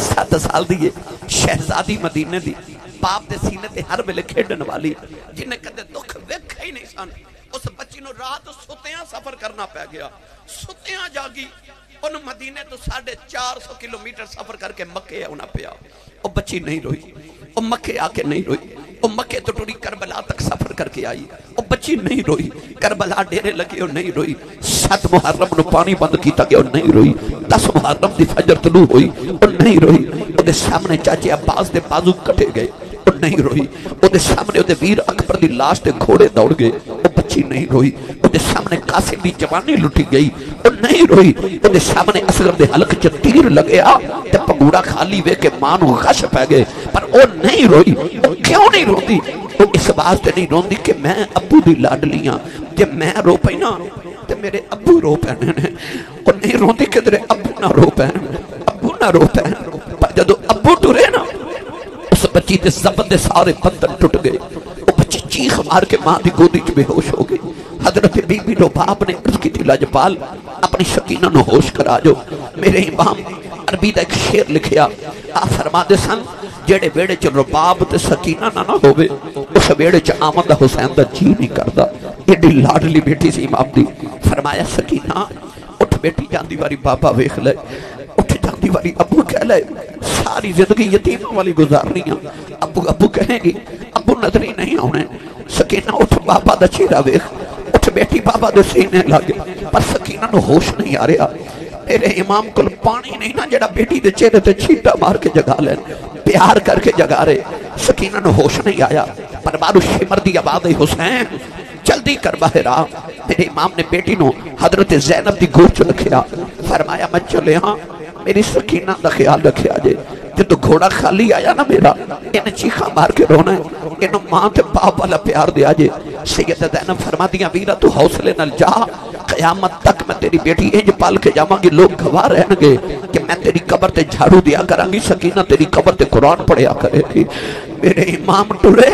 7 سال دی شہزادی مدینے دی باپ دے سینے تے ہر ویلے کھیڈن والی جنہیں کدے دکھ ویکھا ہی نہیں سن اس بچی نو رات ستیاں سفر کرنا پہ گیا ستیاں جاگی ان مدینے تو 450 کلومیٹر سفر کر کے مکے ہونا پیا وہ بچی نہیں روئی وہ مکے آ کے نہیں روئی وہ مکے تو ٹوری کربلا تک سفر کر کے آئی وہ بچی نہیں روئی کربلا ڈیرے لگے وہ نہیں روئی 7 محرم نو پانی بند کیتا گیا وہ نہیں روئی 10 محرم دی فجر طلوع ہوئی وہ نہیں روئی وہ دے سامنے چاچے عباس دے بازو کٹے گئے وہ نہیں روئی وہ دے سامنے وہ دے ویر اکبر دی لاش دے گھوڑے دوڑ گئے وہ بچی نہیں روئی وہ دے سامنے قاسم دی جوانی لٹی گئی وہ نہیں روئی وہ دے سامنے اصغر دے حلق چ تیر لگیا تے پگوڑا خالی وے کے ماں نو غش پہ گئے پر وہ نہیں روئی وہ کیوں نہیں روندی وہ اس واسطے نہیں روندی کہ میں ابو دی لاڈلیاں جب میں رو پئی نا تے میرے ابو رو پینے نے وہ نہیں روندی کہ تیرے ابو نہ رو پین ابو نہ رو پین پر جدو ابو ٹرے نا اس بچی دے زبن دے سارے بندن ٹوٹ گئے وہ بچی چیخ مار کے ماں دی گودی چ بے ہوش ہو گئی حضرت بی بی لباب نے عرض کی تھی لاجپال اپنی سکینہ نو ہوش کرا جو میرے امام عربی دا ایک شعر لکھیا آپ فرما دے سن جیڑے بیڑے چ رباب تے سکینہ نہ ہوئے اس بیڑے چ آمد حسین دا جی نہیں کردا ایڈی لاڈلی بیٹی سی امام دی فرمایا سکینہ اٹھ بیٹی جاندی واری بابا ویکھ لے اٹھ جاندی واری ابو کہہ لے ساری زندگی یتیموں والی گزارنی ہے ابو ابو کہیں گی ابو نظری نہیں ہونے سکینہ اٹھ بابا دا چہرہ ویکھ اٹھ بیٹی بابا دے سینے لگے پر سکینہ نو ہوش نہیں آ رہا میرے امام کل پانی نہیں نا جڑا بیٹی دے چہرے تے چھیٹا مار کے جگا لین پیار کر کے جگا رہے سکینہ نو ہوش نہیں آیا پر بارو شمر دی آواز حسین جلدی کر باہر آ میرے امام نے بیٹی نو حضرت زینب دی گود چ رکھیا فرمایا میں چلے ہاں میری سکینہ دا خیال رکھے آجے جب تو گھوڑا خالی آیا نا میرا انہیں چیخا مار کے رونا ہے انہوں ماں تے باپ والا پیار دے آجے سید زینب فرما دیا ویرا تو حوصلے نال جا قیامت تک میں تیری بیٹی انج پال کے جاواں گی لوگ گواہ رہن گے کہ میں تیری قبر تے جھاڑو دیا کراں گی سکینہ تیری قبر تے قرآن پڑھیا کرے گی میرے امام ٹرے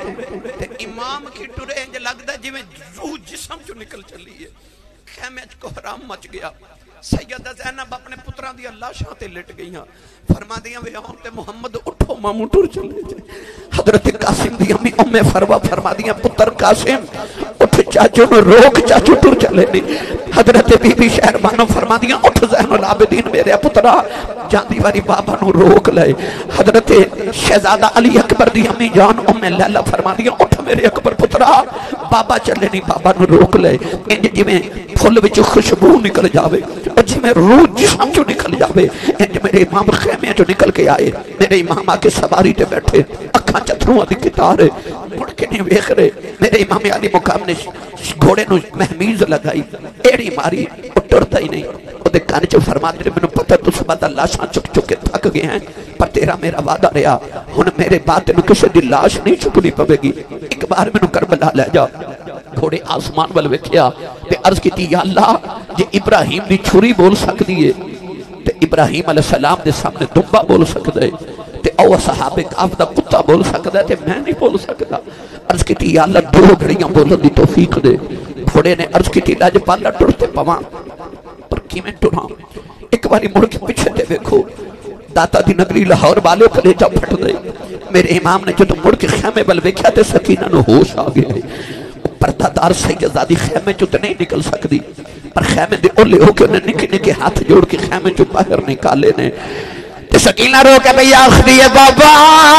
تے امام کی ٹرے انج لگدا جویں روح جسم چوں نکل چلی ہے خیمے چ کوہرام مچ گیا سیدہ زینب اپنے پتران دی اللہ شاہ تے لٹ گئی ہیں فرما دیاں وے آن تے محمد اٹھو مامو ٹر چلے جائے حضرت قاسم دی امی ام فروا فرما دیاں پتر قاسم اٹھ چاچو نو روک چاچو ٹر چلے نہیں حضرت بی بی شہربانو فرما دیاں اٹھ زین العابدین میرے پترا جاندی واری بابا نو روک لے حضرت شہزادہ علی اکبر دی امی جان ام لیلہ فرما دیاں اٹھ میرے اکبر پترا بابا چلے نہیں، بابا نو روک لے، انج جی میں پھول وچ خوشبو نکل جاوے اور جی میں روح جسم چو نکل جاوے، انج میرے امام خیمے چو نکل کے آئے، میرے امام آکے سواری تے بیٹھے، اکھاں چتھروں دی کتارے مڑ کے نہیں ویکھ رہے، میرے امام علی مقام نے گھوڑے نو مہمیز لگائی، ایڑی ماری، وہ ٹرتا ہی نہیں، وہ دے کان چو فرما دے میں نے پتہ تو سبادہ لاشاں چک چک کے تھک گئے ہیں، پر تیرا میرا وعدہ رہا، ہن میرے بات نو کسے دی لاش نہیں چکنی پوے گی، ایک بار میں نے کربلا لے جا۔ گھوڑے آسمان وال ویکھیا تے عرض کیتی یا اللہ جے ابراہیم دی چھری بول سکدی ہے تے ابراہیم علیہ السلام دے سامنے دمبا بول سکدا ہے تے او صحابہ کاف دا کتا بول سکدا ہے تے میں نہیں بول سکدا۔ عرض کیتی یا اللہ دو گھڑیاں بولن دی توفیق دے۔ گھوڑے نے عرض کیتی لاج پالا ٹرتے پواں پر کیویں ٹراں، ایک باری مڑ کے پیچھے تے ویکھو داتا دی نگری لاہور والے کلیجہ پھٹ دے۔ میرے امام نے جدوں مڑ کے خیمے ول ویکھیا تے سکینہ نو ہوش آ گئے، پردہ دار سیدزادی خیمے چو تے نہیں نکل سکتی، پر خیمے دے اولے ہو کے انہیں نکے نکے ہاتھ جوڑ کے خیمے چو باہر نکالے نے تے سکینہ رو کے بھئی آخری بابا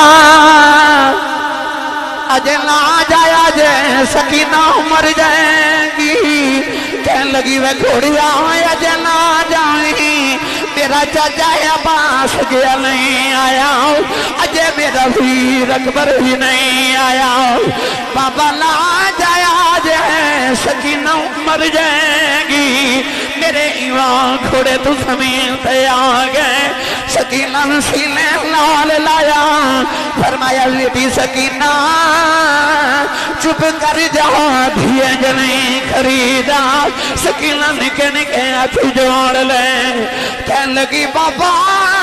آجے نہ جائے آجے سکینہ مر جائے گی، کہنے لگی وہ گھوڑیا آجے نہ جائیں، میرا چاچا عباس گیا نہیں آیا، اجے میرا ویر اکبر بھی نہیں آیا، بابا لا جایا جائے سکینہ مر جائے گی، میرے ایوان کھوڑے تو زمین تے آگئے، سکینہ سینے لال لایا، فرمایا لیٹی سکینہ چپ کر جاؤ دھیے جنہیں خریدا، سکینہ نکے نکے ہاتھ جوڑ لے، کہنے لگی بابا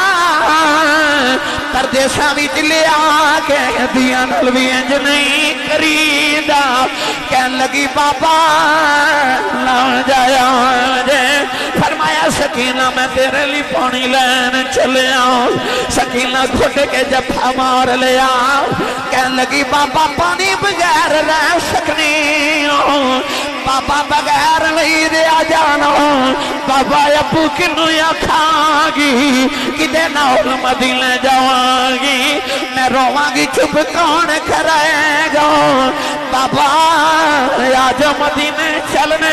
پردیسہ بھی چلے آگے دیا نلوی انج نہیں خریدا، کہنے لگی بابا لا جایا جے، فرمایا سکینہ میں تیرے لی پانی لین چلے آؤں، سکینہ گھٹ کے جفا مار لیا، کہنے لگی بابا پانی بغیر رہ سکنی ہوں، بابا بغیر نہیں دیا جانا، بابا ابو کنو یا کھاگی کدے ناول مدینے جاواگی، میں رواگی چپ کون کرائے گا، بابا آج مدینے چلنے،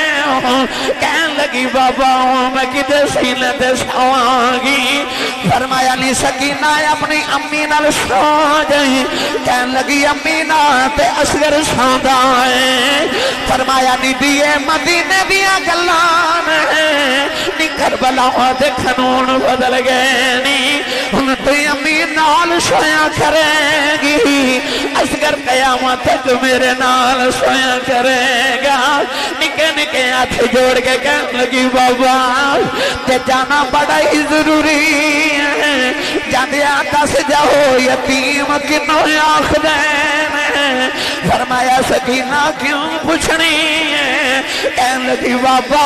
کہنے لگی بابا میں کدے سینے دے سواگی، فرمایا نہیں سکینہ اپنی امی نال سو جائیں، کہنے لگی امی نا تے اصغر ساندائیں، فرمایا نہیں دیئے مدینے دیا گلان ہے، نہیں کربلا دے کھنون بدل گئے نہیں، ان تو امی نال سویا کرے گی، اصغر قیامت تک میرے نال سویا کرے گا، نکے نکے ہاتھ جوڑ کے کہنے لگی بابا تے جانا بڑا ہی ضروری ہے، جاندیا دس جاؤ یتیم کنو آخ دین، فرمایا سکینہ کیوں پوچھنی ہے، کہنے لگی بابا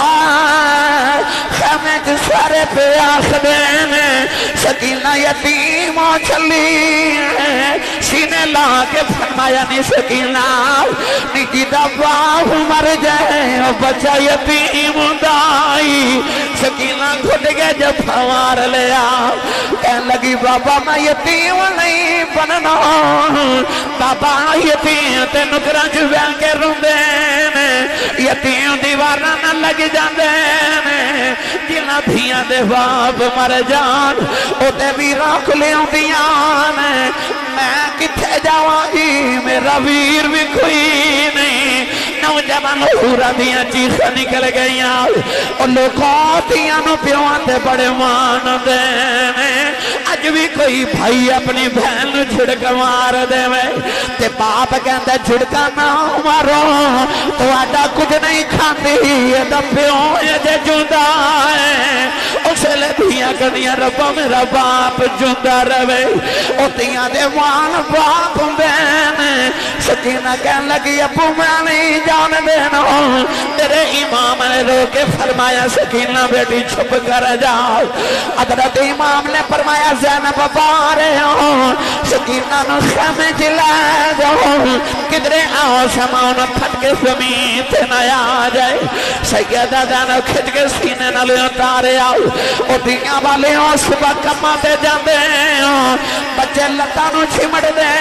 خیمے سارے پہ آخ دین، سکینہ یتیم چلی ہے، سینے لا کے فرمایا نہیں سکینہ نکی دباہ مر جائے بچہ یتیم دائی، سکینہ گھٹ گئے جب پھوار لیا، کہنے لگی بابا میں یتیم نہیں بننا، بابا یتیم تے نکرہ جویاں کے روندین، یتیم دیوارہ نہ لگ جاندین، جنہ دھیاں دے باپ مر جان او تے ویرہ کلیوں دیان، میں کتھے جاوائی میرا ویر بھی کوئی نہیں، نوجوان حورہ دیاں چیخہ نکل گئیاں، اور لوگوں دیاں نو پیوان دے بڑے مان دینے، اج بھی کوئی بھائی اپنی بہن جھڑک مار دے میں، تے باپ کہندہ جھڑکا نہ مارو تو آڈا کچھ نہیں کھاندی، یہ دبیوں یہ جے جندہ ہے، اسے لے دیاں کردیاں ربا میرا باپ جندہ روے، او دیاں دے وان باپ بین، سکینہ کہنے لگی ابو میں نہیں جان دینا، تیرے امام نے رو کے فرمایا سکینہ بیٹی چھپ کر جاؤ، حضرت امام نے فرمایا زینب بارے ہوں، سکینہ نو خیمے جلے جاؤ، کدرے آؤ سماؤ نہ پھٹ کے زمین تے نہ آ جائے، سیدہ زینب کھٹ کے سینے نہ لے اتارے آؤ، او دیاں والے ہوں صبح کمہ دے جاندے ہوں، بچے لتا نو چھمڑ دینے،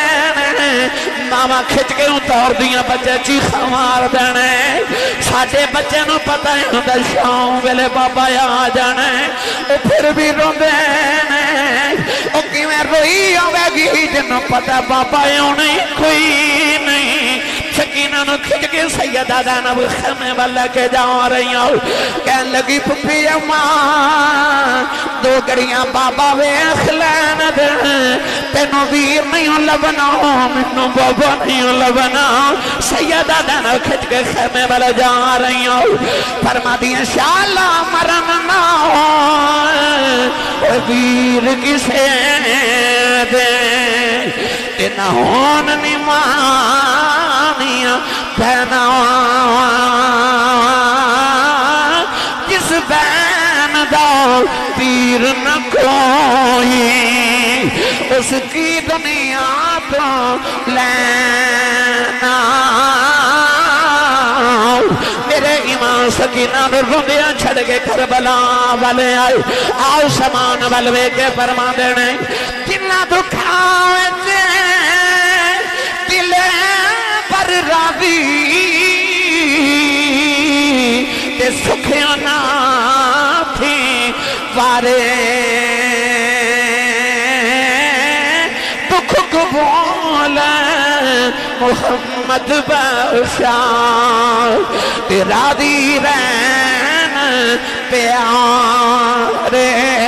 ماما کھچ کے اتار دیا بچے چیخا مار دینے ساڑھے بچے نو پتہ ہے ہوتا شام ویلے بابا آ جانے وہ پھر بھی رو دینے وہ کی میں روئی آوے گی جنہوں پتہ بابا نہیں کوئی نہیں سکینہ نو کھچ کے سیدہ زینب خیمے والا کے جا رہی ہوں کہن لگی پپی اماں دو گڑیاں بابا ویخ لین دے تینو ویر نہیں لبنا منو بابا نہیں لبنا سیدہ زینب کھچ کے خیمے والا جا رہی ہوں فرما دی انشاءاللہ مرنا ویر کسے دے تینا ہون نمانیاں بہنا جس بہن دا پیر نہ کوئی اس کی دنیا تو لینا میرے ایمان سکینہ میں روندیاں چھڑ کے کربلا والے آئے آؤ سامان بلوے کے فرما دینے جنہ دکھاوے دل پر راضی تے سکھیاں نہ تھی وارے دکھ قبول محمد بخشا تے راضی رہن پیارے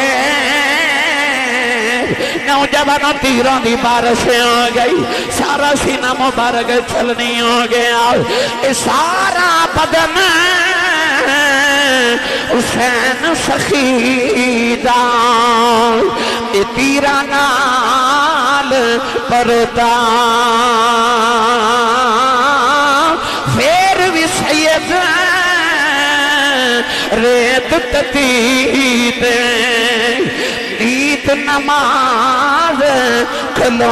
نوجوانوں تیروں دی بارشیں ہو گئی سارا سینہ مبارک چلنی ہو گیا اے سارا بدن حسین سخیدہ اے تیرہ نال پردا پھر بھی سید ریت تتید نیت نماز کھلوتا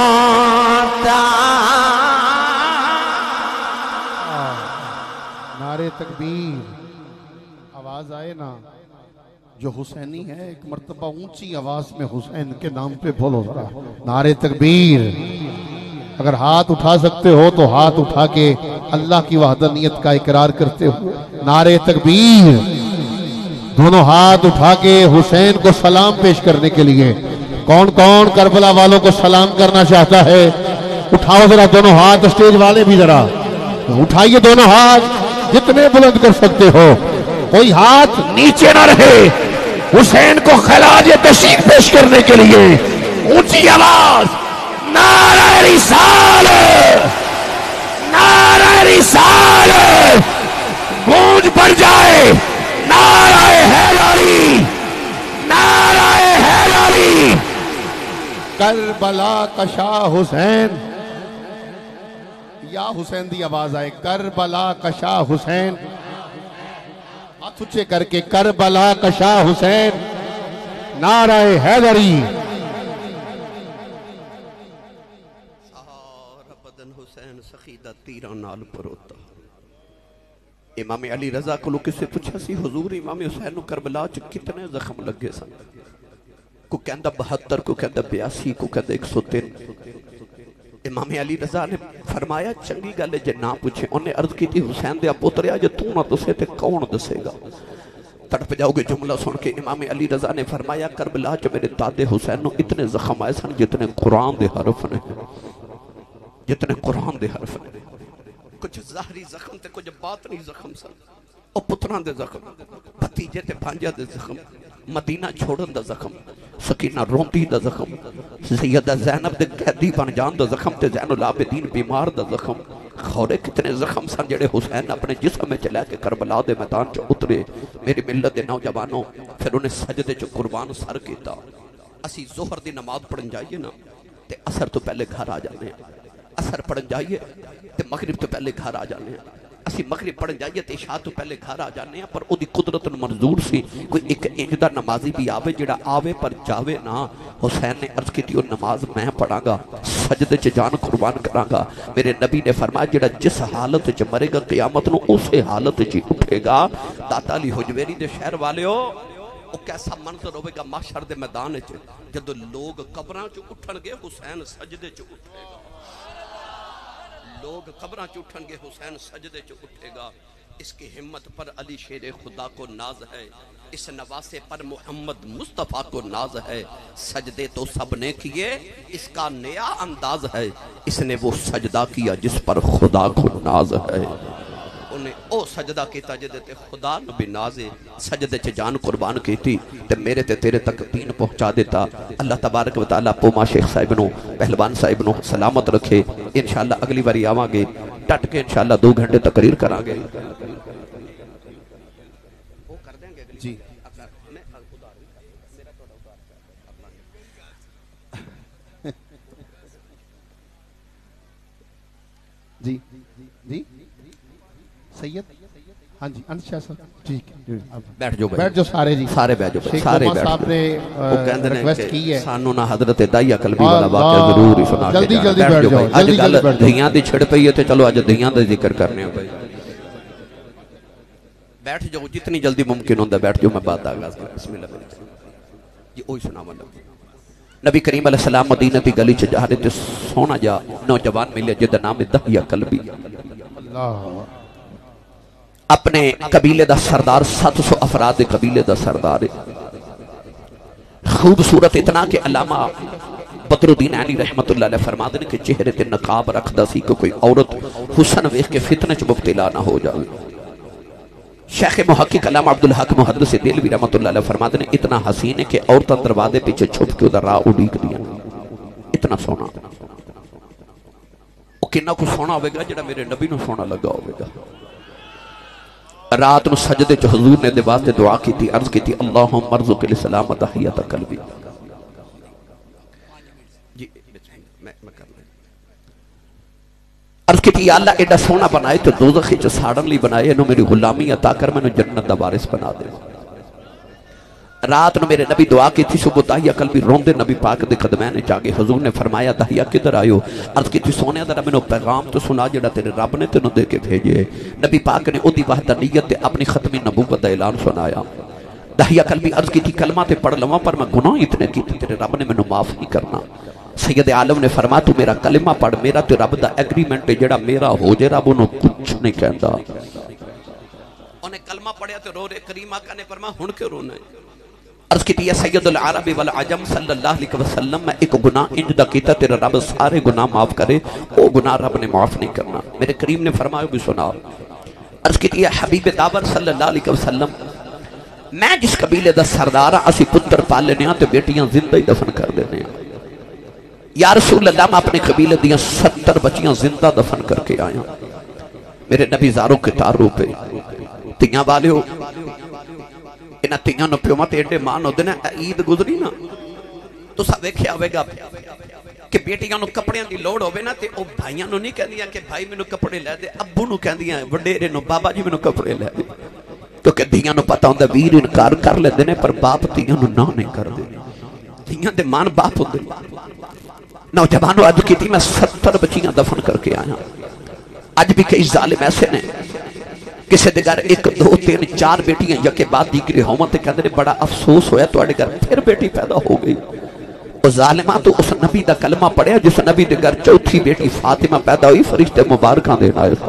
نعرے تکبیر آواز آئے نا جو حسینی ہے ایک مرتبہ اونچی آواز میں حسین کے نام پہ بولو ذرا نعرے تکبیر اگر ہاتھ اٹھا سکتے ہو تو ہاتھ اٹھا کے اللہ کی وحدانیت کا اقرار کرتے ہو نعرے تکبیر دونوں ہاتھ اٹھا کے حسین کو سلام پیش کرنے کے لیے کون کون کربلا والوں کو سلام کرنا چاہتا ہے اٹھاؤ ذرا دونوں ہاتھ اسٹیج والے بھی ذرا اٹھائیے دونوں ہاتھ جتنے بلند کر سکتے ہو کوئی ہاتھ نیچے نہ رہے حسین کو خراج تشریف پیش کرنے کے لیے اونچی آواز نعرہ رسالت نعرہ رسالت گونج پڑ جائے نعرہ حیدری نعرہ حیدری کربلا کا شاہ حسین یا حسین دی آواز آئے کربلا کا شاہ حسین ہاتھ اونچے کر کے کربلا کا شاہ حسین نعرہ حیدری سارا بدن حسین سخیدہ تیرہ نال پروتا امام علی رضا کو لوگ کسے پوچھا سی حضور امام حسین کربلا چ کتنے زخم لگے سن کو کہندہ 72 کو کہندہ 82 کو کہندہ 103 امام علی رضا نے فرمایا چنگی گالے جے نہ پوچھے انہیں عرض کی تھی حسین دیا پوتریا جے تو نہ دسے تے کون دسے گا تڑپ جاؤ گے جملہ سن کے امام علی رضا نے فرمایا کربلا چ میرے دادے حسین نو اتنے زخم آئے سن جتنے قرآن دے حرف نے جتنے قرآن دے حرف نے کچھ ظاہری زخم تے کچھ باطنی زخم سن او پتران دے زخم بھتیجے تے بھانجا دے زخم مدینہ چھوڑن دا زخم سکینہ روندی دا زخم سیدہ زینب دے قیدی بن جان دا زخم تے زین العابدین بیمار دا زخم خورے کتنے زخم سن جڑے حسین اپنے جسم میں چلے کے کربلا دے میدان چ اترے میری ملت دے نوجوانوں پھر انہیں سجدے چ قربان سر کیتا اسی ظہر دی نماز پڑھن جائیے نا تے اثر تو پہلے گھر آ جانے ہیں اثر پڑھن جائیے تے مغرب تو پہلے گھر آ جانے ہیں اسی مغرب پڑھن جائیے تے عشاء تو پہلے گھر آ جانے ہیں پر او دی قدرت منظور سی کوئی ایک انجدہ نمازی بھی آوے جڑا آوے پر جاوے نا حسین نے عرض کی تھی وہ نماز میں پڑھا گا سجدے چ جان قربان کراں گا میرے نبی نے فرمایا جڑا جس حالت چ مرے گا قیامت نو اسے حالت چ اٹھے گا داتا علی حجویری دے شہر والیو او کیسا منظر ہوئے گا محشر دے میدان چ جدو لوگ قبراں چ اٹھن گے حسین سجدے چ اٹھے گا لوگ قبراں چ اٹھن گے حسین سجدے چ اٹھے گا. اس کی ہمت پر علی شیر خدا کو ناز ہے, اس نواسے پر محمد مصطفیٰ کو ناز ہے. سجدے تو سب نے کیے, اس کا نیا انداز ہے, اس نے وہ سجدہ کیا جس پر خدا کو ناز ہے. انہیں او سجدہ کیتا جدے تے خدا نبی نازے, سجدے چ جان قربان کیتی تے میرے تے تیرے تک دین پہنچا دیتا. اللہ تبارک و تعالیٰ پوما شیخ صاحب نو, پہلوان صاحب نو سلامت رکھے. انشاءاللہ اگلی باری آواں گے ٹٹ کے انشاءاللہ 2 گھنٹے تقریر کران گے. جی جی جی سید ہاں جی انس شاہ صاحب ٹھیک بیٹھ جاؤ, بیٹھ جاؤ سارے جی, سارے بیٹھ جاؤ, شیخ سارے عمر بیٹھ صاحب نے ریکویسٹ کی ہے سانو نہ حضرت دائی قلبی والا واقعہ ضرور ہی سنا کے جلدی جانا. جلدی بیٹھ بیٹھ جاؤ جاؤ, بھائی, جلدی اج جلدی گل بیٹھ جاؤ. دھیاں دی چھڑ پئی ہے تے چلو اج دھیاں دا ذکر کرنے ہو بھائی. بیٹھ جاؤ جتنی جلدی ممکن ہوندا, بیٹھ جاؤ. میں بات آغاز کر بسم اللہ میری جی اوہی سناواں لگا. نبی کریم علیہ السلام مدینہ دی گلی چ جا رہے تے سونا جا نوجوان ملے جدا نام داہیہ قلبی. اللہ اپنے قبیلے دا سردار, 700 افراد قبیلے دا سردار ہے. خوبصورت اتنا کہ علامہ بدر الدین عینی رحمت اللہ علیہ فرماتے ہیں کہ چہرے تے نقاب رکھدا سی کہ کوئی عورت حسن ویکھ کے فتنے چ مبتلا نہ ہو جاوے. شیخ محقق علامہ عبدالحق محدث دہلوی رحمت اللہ علیہ فرماتے ہیں اتنا حسین ہے کہ عورتاں دروازے پیچھے چھپ کے ادھر راہ اڈیک دیاں. اتنا سونا او کنا کو سونا ہوے گا جڑا میرے نبی نو سونا لگا ہوے گا. رات نو سجدے چ حضور نے دے واسطے دعا کی تھی, عرض کی تھی اللہم ارزق السلامۃ تحیۃ قلبی. جی میں کر لوں. عرض کی تھی یا اللہ ایڈا سونا بنائے تو دوزخ چ ساڑن لی بنائے, انہوں میری غلامی عطا کر, میں جنت دا وارث بنا دے. رات نو میرے نبی دعا کی تھی, صبح داہیہ قلبی روندے نبی پاک دے قدمین نے جاگے. حضور نے فرمایا داہیہ کدھر آئیو؟ عرض کی تھی سونے ذرا میں پیغام تو سنا جڑا تیرے رب نے تینوں دے کے بھیجے. نبی پاک نے اودی وحدانیت تے اپنی ختمی نبوت دا اعلان سنایا. داہیہ قلبی عرض کی تھی کلمہ تے پڑھ لواں پر میں گناہ اتنے کی تیرے رب نے مینوں معاف نہیں کرنا. سید عالم نے فرمایا تو میرا کلمہ پڑھ, میرا تے رب دا ایگریمنٹ ہے جڑا میرا ہو جے رب انہوں کچھ نہیں کہندا. انہیں کلمہ پڑھیا تے رو رے. کریم آقا نے فرمایا ہن کیوں رونا ہے؟ عرض کی تھی سید العرب والعجم صلی اللہ علیہ وسلم میں ایک گناہ انج دا کیتا تیرا رب سارے گناہ معاف کرے, او گناہ رب نے معاف نہیں کرنا. میرے کریم نے فرمایا بھی سنا. عرض کی تھی حبیب داور صلی اللہ علیہ وسلم میں جس قبیلے دا سردار ہاں اسی پتر پال لینے ہاں تے بیٹیاں زندہ ہی دفن کر دینے ہاں. یا رسول اللہ میں اپنے قبیلے دیاں 70 بچیاں زندہ دفن کر کے آیا. میرے نبی زاروں کے تاروں پہ تیاں والے ہو انہاں تیاں نو پیو مت ایڈے مان ہو دینا. عید گزری نا تو سب ویکھیا ہوئے گا کہ بیٹیاں نو کپڑیاں دی لوڑ ہوئے نا تے او بھائیاں نو نہیں کہندیاں کہ بھائی میں نو کپڑے لے دے, ابو نو کہندیاں وڈیرے نو بابا جی میں نو کپڑے لے دے. کیونکہ دیاں نو پتہ ہوندہ ویر انکار کر لے دینے پر باپ دیاں نو نہ نہیں کر دے. دیاں دے مان باپ ہوندے. نوجوانوں آج کی تھی میں 70 بچیاں دفن کر کے آیا. آج بھی کئی ظالم ایسے نے کسی دے گھر 1 2 3 4 بیٹیاں یکے بعد دیگرے ہوماں تے کہتے ہیں بڑا افسوس ہویا تو آڑے گھر پھر بیٹی پیدا ہو گئی. وہ ظالمہ تو اس نبی دا کلمہ پڑھیا جس نبی دے گھر چوتھی بیٹی فاطمہ پیدا ہوئی, فرشتے مبارکاں دینا ہے.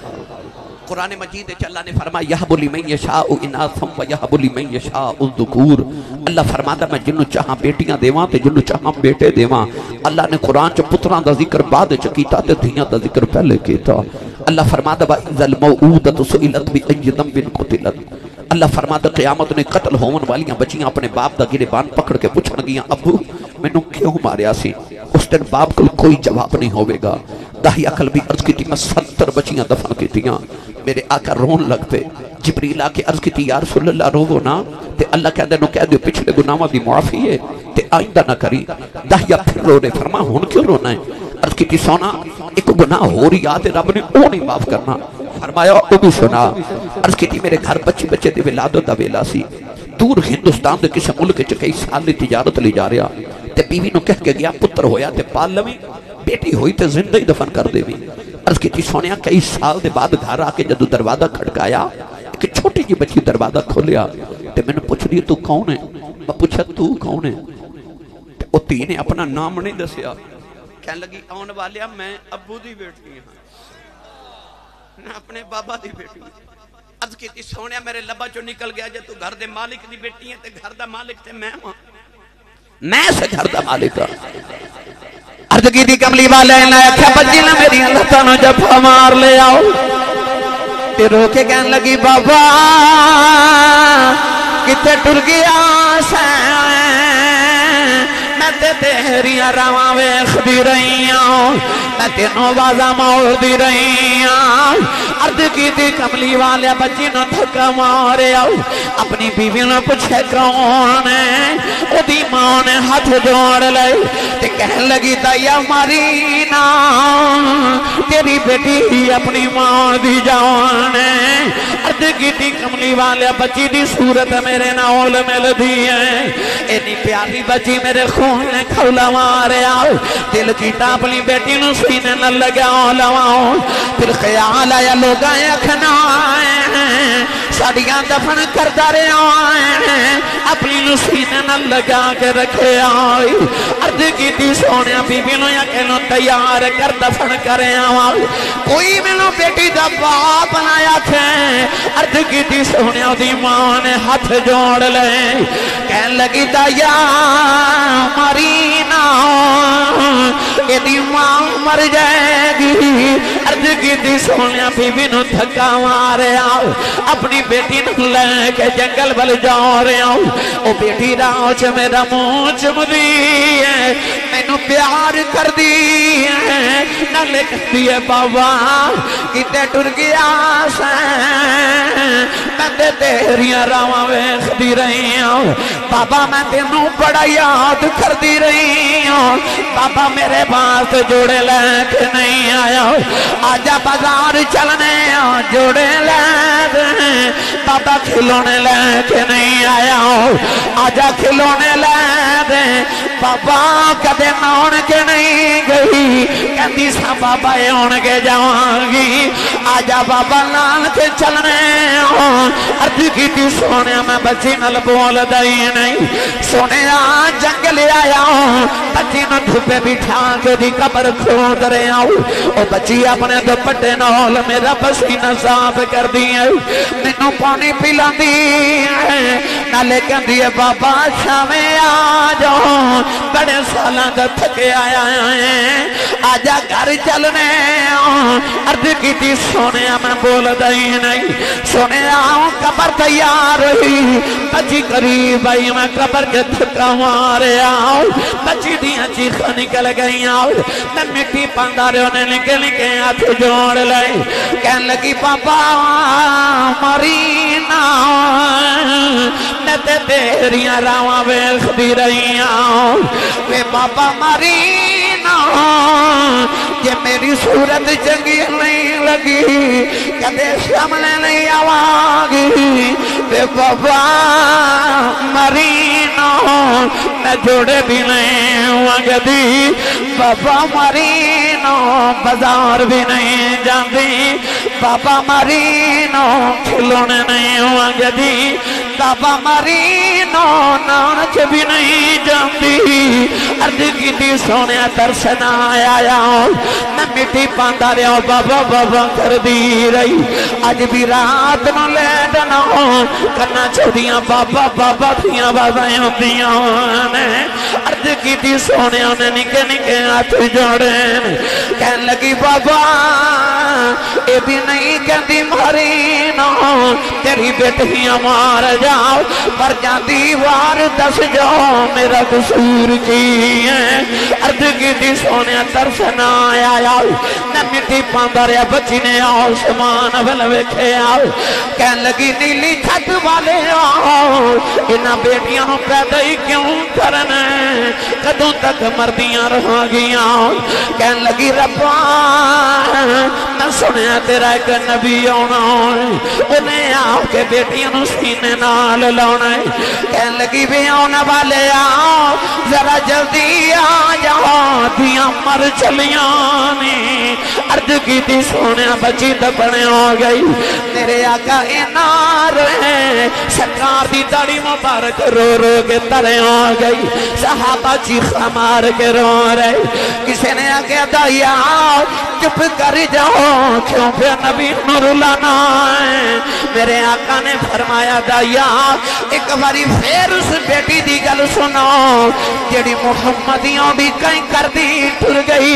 قرآن مجید اللہ نے فرمایا یہب لمن یشاء اناثا و یہب لمن یشاء الذکور. اللہ فرماتا میں جنوں چاہاں بیٹیاں دیواں تے جنوں چاہاں بیٹے دیواں. اللہ نے قرآن چ پتراں دا ذکر بعد چ کیتا تے دھیاں دا ذکر پہلے کیتا. اللہ فرماتا وَإِذَا الْمَوْعُودَةُ سُئِلَتْ بِأَيِّ ذَنبٍ قُتِلَتْ. اللہ فرماتا قیامت نے قتل ہون والیاں بچیاں اپنے باپ دا گریبان پکڑ کے پوچھن گیاں ابو مینوں کیوں ماریا سی؟ اس دن باپ کو کوئی جواب نہیں ہوئے گا. داہیہ قلبی عرض کی تھی میں 70 بچیاں دفن کی تھیاں. میرے آقا رون لگ پہ. جبریل آ کے عرض کی تھی یا رسول اللہ روو نا تے اللہ کہہ دے نو کہہ دیو پچھلے گناہاں دی معافی ہے تے آئندہ نہ کری. داہیہ پھر رو نے فرما ہن کیوں رونا ہے؟ عرض کی تھی سونا ایک گناہ ہو رہی آتے رب نے او نہیں معاف کرنا. فرمایا او بھی سنا. عرض کی تھی میرے گھر بچے دے ولادت دا ویلا سی. دور ہندوستان دے کسی ملک چ کئی سال دی تجارت لی جا رہا تے بیوی نو کہہ کے گیا پتر ہویا تے پال لویں, بیٹی ہوئی تے زندہ ہی دفن کر دے. عرض کی تھی سونیا کئی سال دے بعد گھر آ کے جدو دروازہ کھڑکایا ایک چھوٹی جی بچی دروازہ کھولیا تے میں نے پوچھ رہی تو کون ہے؟ میں پوچھا تو کون ہے؟ تے او تھی نے اپنا نام نہیں دسیا. کہنے لگی آن والیا میں ابو دی بیٹی ہاں نہ اپنے بابا دی بیٹی عرض کی تھی سونے میرے لبا جو نکل گیا جے تو گھر دے مالک دی بیٹی ہیں تے گھر دا مالک تے میں سے گھر دا مالک ہاں عرض کی تھی کملی والے نے کہا بچی نہ میری اللہ تعالیٰ جفا مار لے آؤ تے رو کے کہنے لگی بابا کتے ٹر گیا سے میں تے تیریاں راواں ویکھدی رہی ہوں میں تینوں بازا موڑ دی رہی ہوں عرض کی تھی کملی والے بچی نو دھکا مارے آؤ اپنی بیوی نے پوچھے کون ہے او دی ماں نے ہاتھ جوڑ لے تے کہنے لگی دایا ماری نا تیری بیٹی اپنی ماں دی جان ہے عرض کی تھی کملی والے بچی دی صورت میرے نال مل دی ہے اینی پیاری بچی میرے خون نے کھولا مارے آؤ دل کیتا اپنی بیٹی نو سینے نہ لگا لواؤ پھر خیال آیا لوگ آئے اکھنا آئے ساڑیاں دفن کردہ رہے آئے اپنی نو سینے نہ لگا کے رکھے آئی عرض کی تھی سونیا بی بی نو یا کہ نو تیار کر دفن کرے آئی کوئی ملو بیٹی دا باپ بنایا تھے عرض کی تھی سونیا دی ماں نے ہاتھ جوڑ لے کہنے لگی دایا ماری نا یہ دی ماں مر جائے گی عرض کی تھی سونیا بی بی نو دھکا مارے آؤ اپنی بیٹی نو لے کے جنگل بل جا رہے آؤ او بیٹی راہ چ میرا منہ چم دی ہے میں نو پیار کر دی ہے نہ لکھ دیے بابا کتے ٹر گیا سے میں تے تیریاں راواں ویکھدی رہی ہوں بابا میں تینوں بڑا یاد کر دی رہی ہوں بابا میرے پاس جوڑے لے کے نہیں آیا آجا بازار چلنے جوڑے لے دیں بابا کھلونے لے کے نہیں آیا آجا کھلونے لے دیں بابا کدے نون کے نہیں گئی کہتی سا بابا اون کے جاؤں گی آجا بابا لان کے چلنے عرض کی تھی سونے میں بچی نل بول دئی نہیں سونے جنگل آیا بچی نو دھوپے بٹھا کے دی قبر کھود رہے آؤ او بچی اپنے دوپٹے نال میرا پسینہ صاف کر دی ہے مینوں پانی پلا دی ہے نالے کہن دیے بابا شامیں آ جاؤ بڑے سالاں دا تھکے آیا ہے آجا گھر چلنے عرض کی تھی سونے میں بول دئی نہیں سونے آؤں قبر تیار ہوئی بچی قریب آئی میں قبر کے تھکا مارے آؤ بچی دیاں چیخا نکل گئی آؤ میں مٹی پاندارے انہیں نکل کے ہاتھ جوڑ لے کہنے لگی بابا مرینا میں تے تیریاں راواں ویکھدی رہی آؤ وے بابا مرینا یہ میری صورت چنگی نہیں لگی کدے سامنے نہیں آواگی وے بابا مرینا میں جوڑے بھی نہیں وگدی بابا مرینا بازار بھی نہیں جاندی بابا مرینا کھلونے نہیں وگدی بابا مرینا نانچ بھی نہیں جاندی عرض کی تھی سونے ترس نہ آیا میں مٹی پاندہ رہا ہوں بابا بابا کر دی رہی آج بھی رات نہ لیٹنا کرنا چھوڑیاں بابا بابا تھیاں بابائیں ہوتیاں عرض کی تھی سونے انہیں نکے نکے ہاتھ جوڑے کہنے لگی بابا اے بھی نہیں کہتی ماری نا تیری بیٹیاں مار جاؤ پر جا دیوار دس جاؤ میرا قصور کی ہے عرض کی تھی سونے طرف نہ آیا نہ مٹی پاندہ رہا بچی نے آسمان بل ویکھے آؤ کہنے لگی نیلی چھت والے آؤ انہاں بیٹیاں نو پیدا ہی کیوں کرنے کدوں تک مردیاں رہا گیا کہنے لگی ربا میں سنیا تیرا ایک نبی آنا انہیں آؤ کے بیٹیاں نو سینے نال لاؤنا کہنے لگی بھی آنا والے آؤ ذرا جلدی آ جاؤ دیاں مر چلیاں نے عرض عرض کی تھی سونے بچی دبنے ہو گئی میرے آقا انار ہے سرکار دی داڑھی مبارک رو رو کے ترے ہو گئی صحابہ چیخا مار کے رو رہے کسی نے آگے دایا چپ کر جاؤ کیوں پہ نبی نور لانا ہے میرے آقا نے فرمایا دایا ایک باری پھر اس بیٹی دی گل سنو جیڑی محمدیوں بھی کہیں کر دی ٹر گئی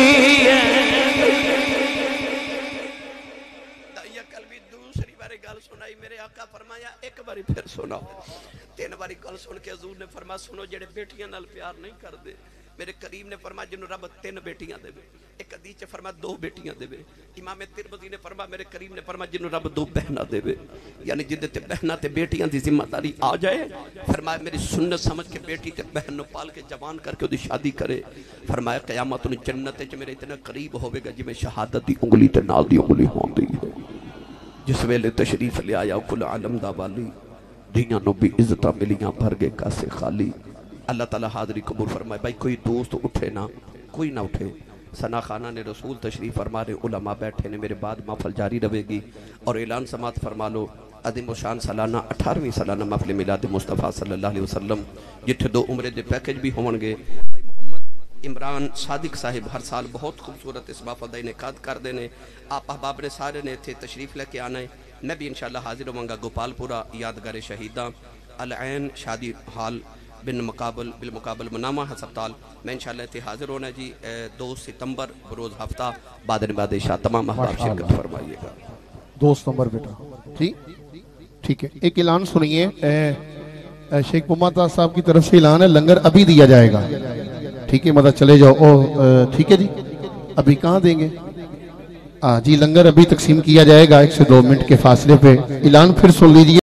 دایا کل بھی دوسری باری گل سنائی میرے آقا فرمایا ایک باری پھر سنو تین باری گل سن کے حضور نے فرمایا سنو جیڑے بیٹیاں نال پیار نہیں کر دے میرے کریم نے فرمایا جنہوں رب 3 بیٹیاں دے ایک حدیث سے فرمایا 2 بیٹیاں دے امام ترمذی نے فرمایا میرے کریم نے فرمایا جنہوں رب 2 بہنہ دے یعنی جدے تے بہنہ تے بیٹیاں دی ذمہ داری آ جائے فرمایا میری سنت سمجھ کے بیٹی تے بہن نو پال کے جوان کر کے دی شادی کرے فرمایا قیامت نے جنت وچ میرے اتنا قریب ہوے گا جی میں شہادت دی انگلی تے نال دی انگلی ہوندی ہے جس ویلے تشریف لے آیا کل عالم دا والی دھیاں نو بھی عزتاں ملیاں بھر گئے کاسے خالی اللہ تعالیٰ حاضری قبول فرمائے بھائی کوئی دوست اٹھے نہ کوئی نہ اٹھے ثنا خانہ نے رسول تشریف فرما رہے علماء بیٹھے نے میرے بعد محفل جاری رہے گی اور اعلان سماعت فرما لو عظیم و شان سالانہ 18ویں سالانہ محفل میلاد مصطفیٰ صلی اللہ علیہ وسلم جتھے 2 عمرے دے پیکج بھی ہون گے بھائی محمد عمران صادق صاحب ہر سال بہت خوبصورت اس محفل دا انعقاد کر دینے آپ احباب نے سارے نے تھے تشریف لے کے آنا ہے میں بھی انشاءاللہ حاضر ہوں گا گوپال پورا یادگار شہیداں العین شادی حال بالمقابل منامہ ہسپتال میں انشاءاللہ تے حاضر ہونا جی 2 ستمبر بروز ہفتہ بعد عشاء تمام احباب شرکت فرمائیے گا 2 ستمبر بیٹا ٹھیک ہے ایک اعلان سنیے شیخ ممتا صاحب کی طرف سے اعلان ہے لنگر ابھی دیا جائے گا ٹھیک ہے مدد چلے جاؤ ٹھیک ہے جی ابھی کہاں دیں گے جی لنگر ابھی تقسیم کیا جائے گا 1 سے 2 منٹ کے فاصلے پہ اعلان پھر سن لیجیے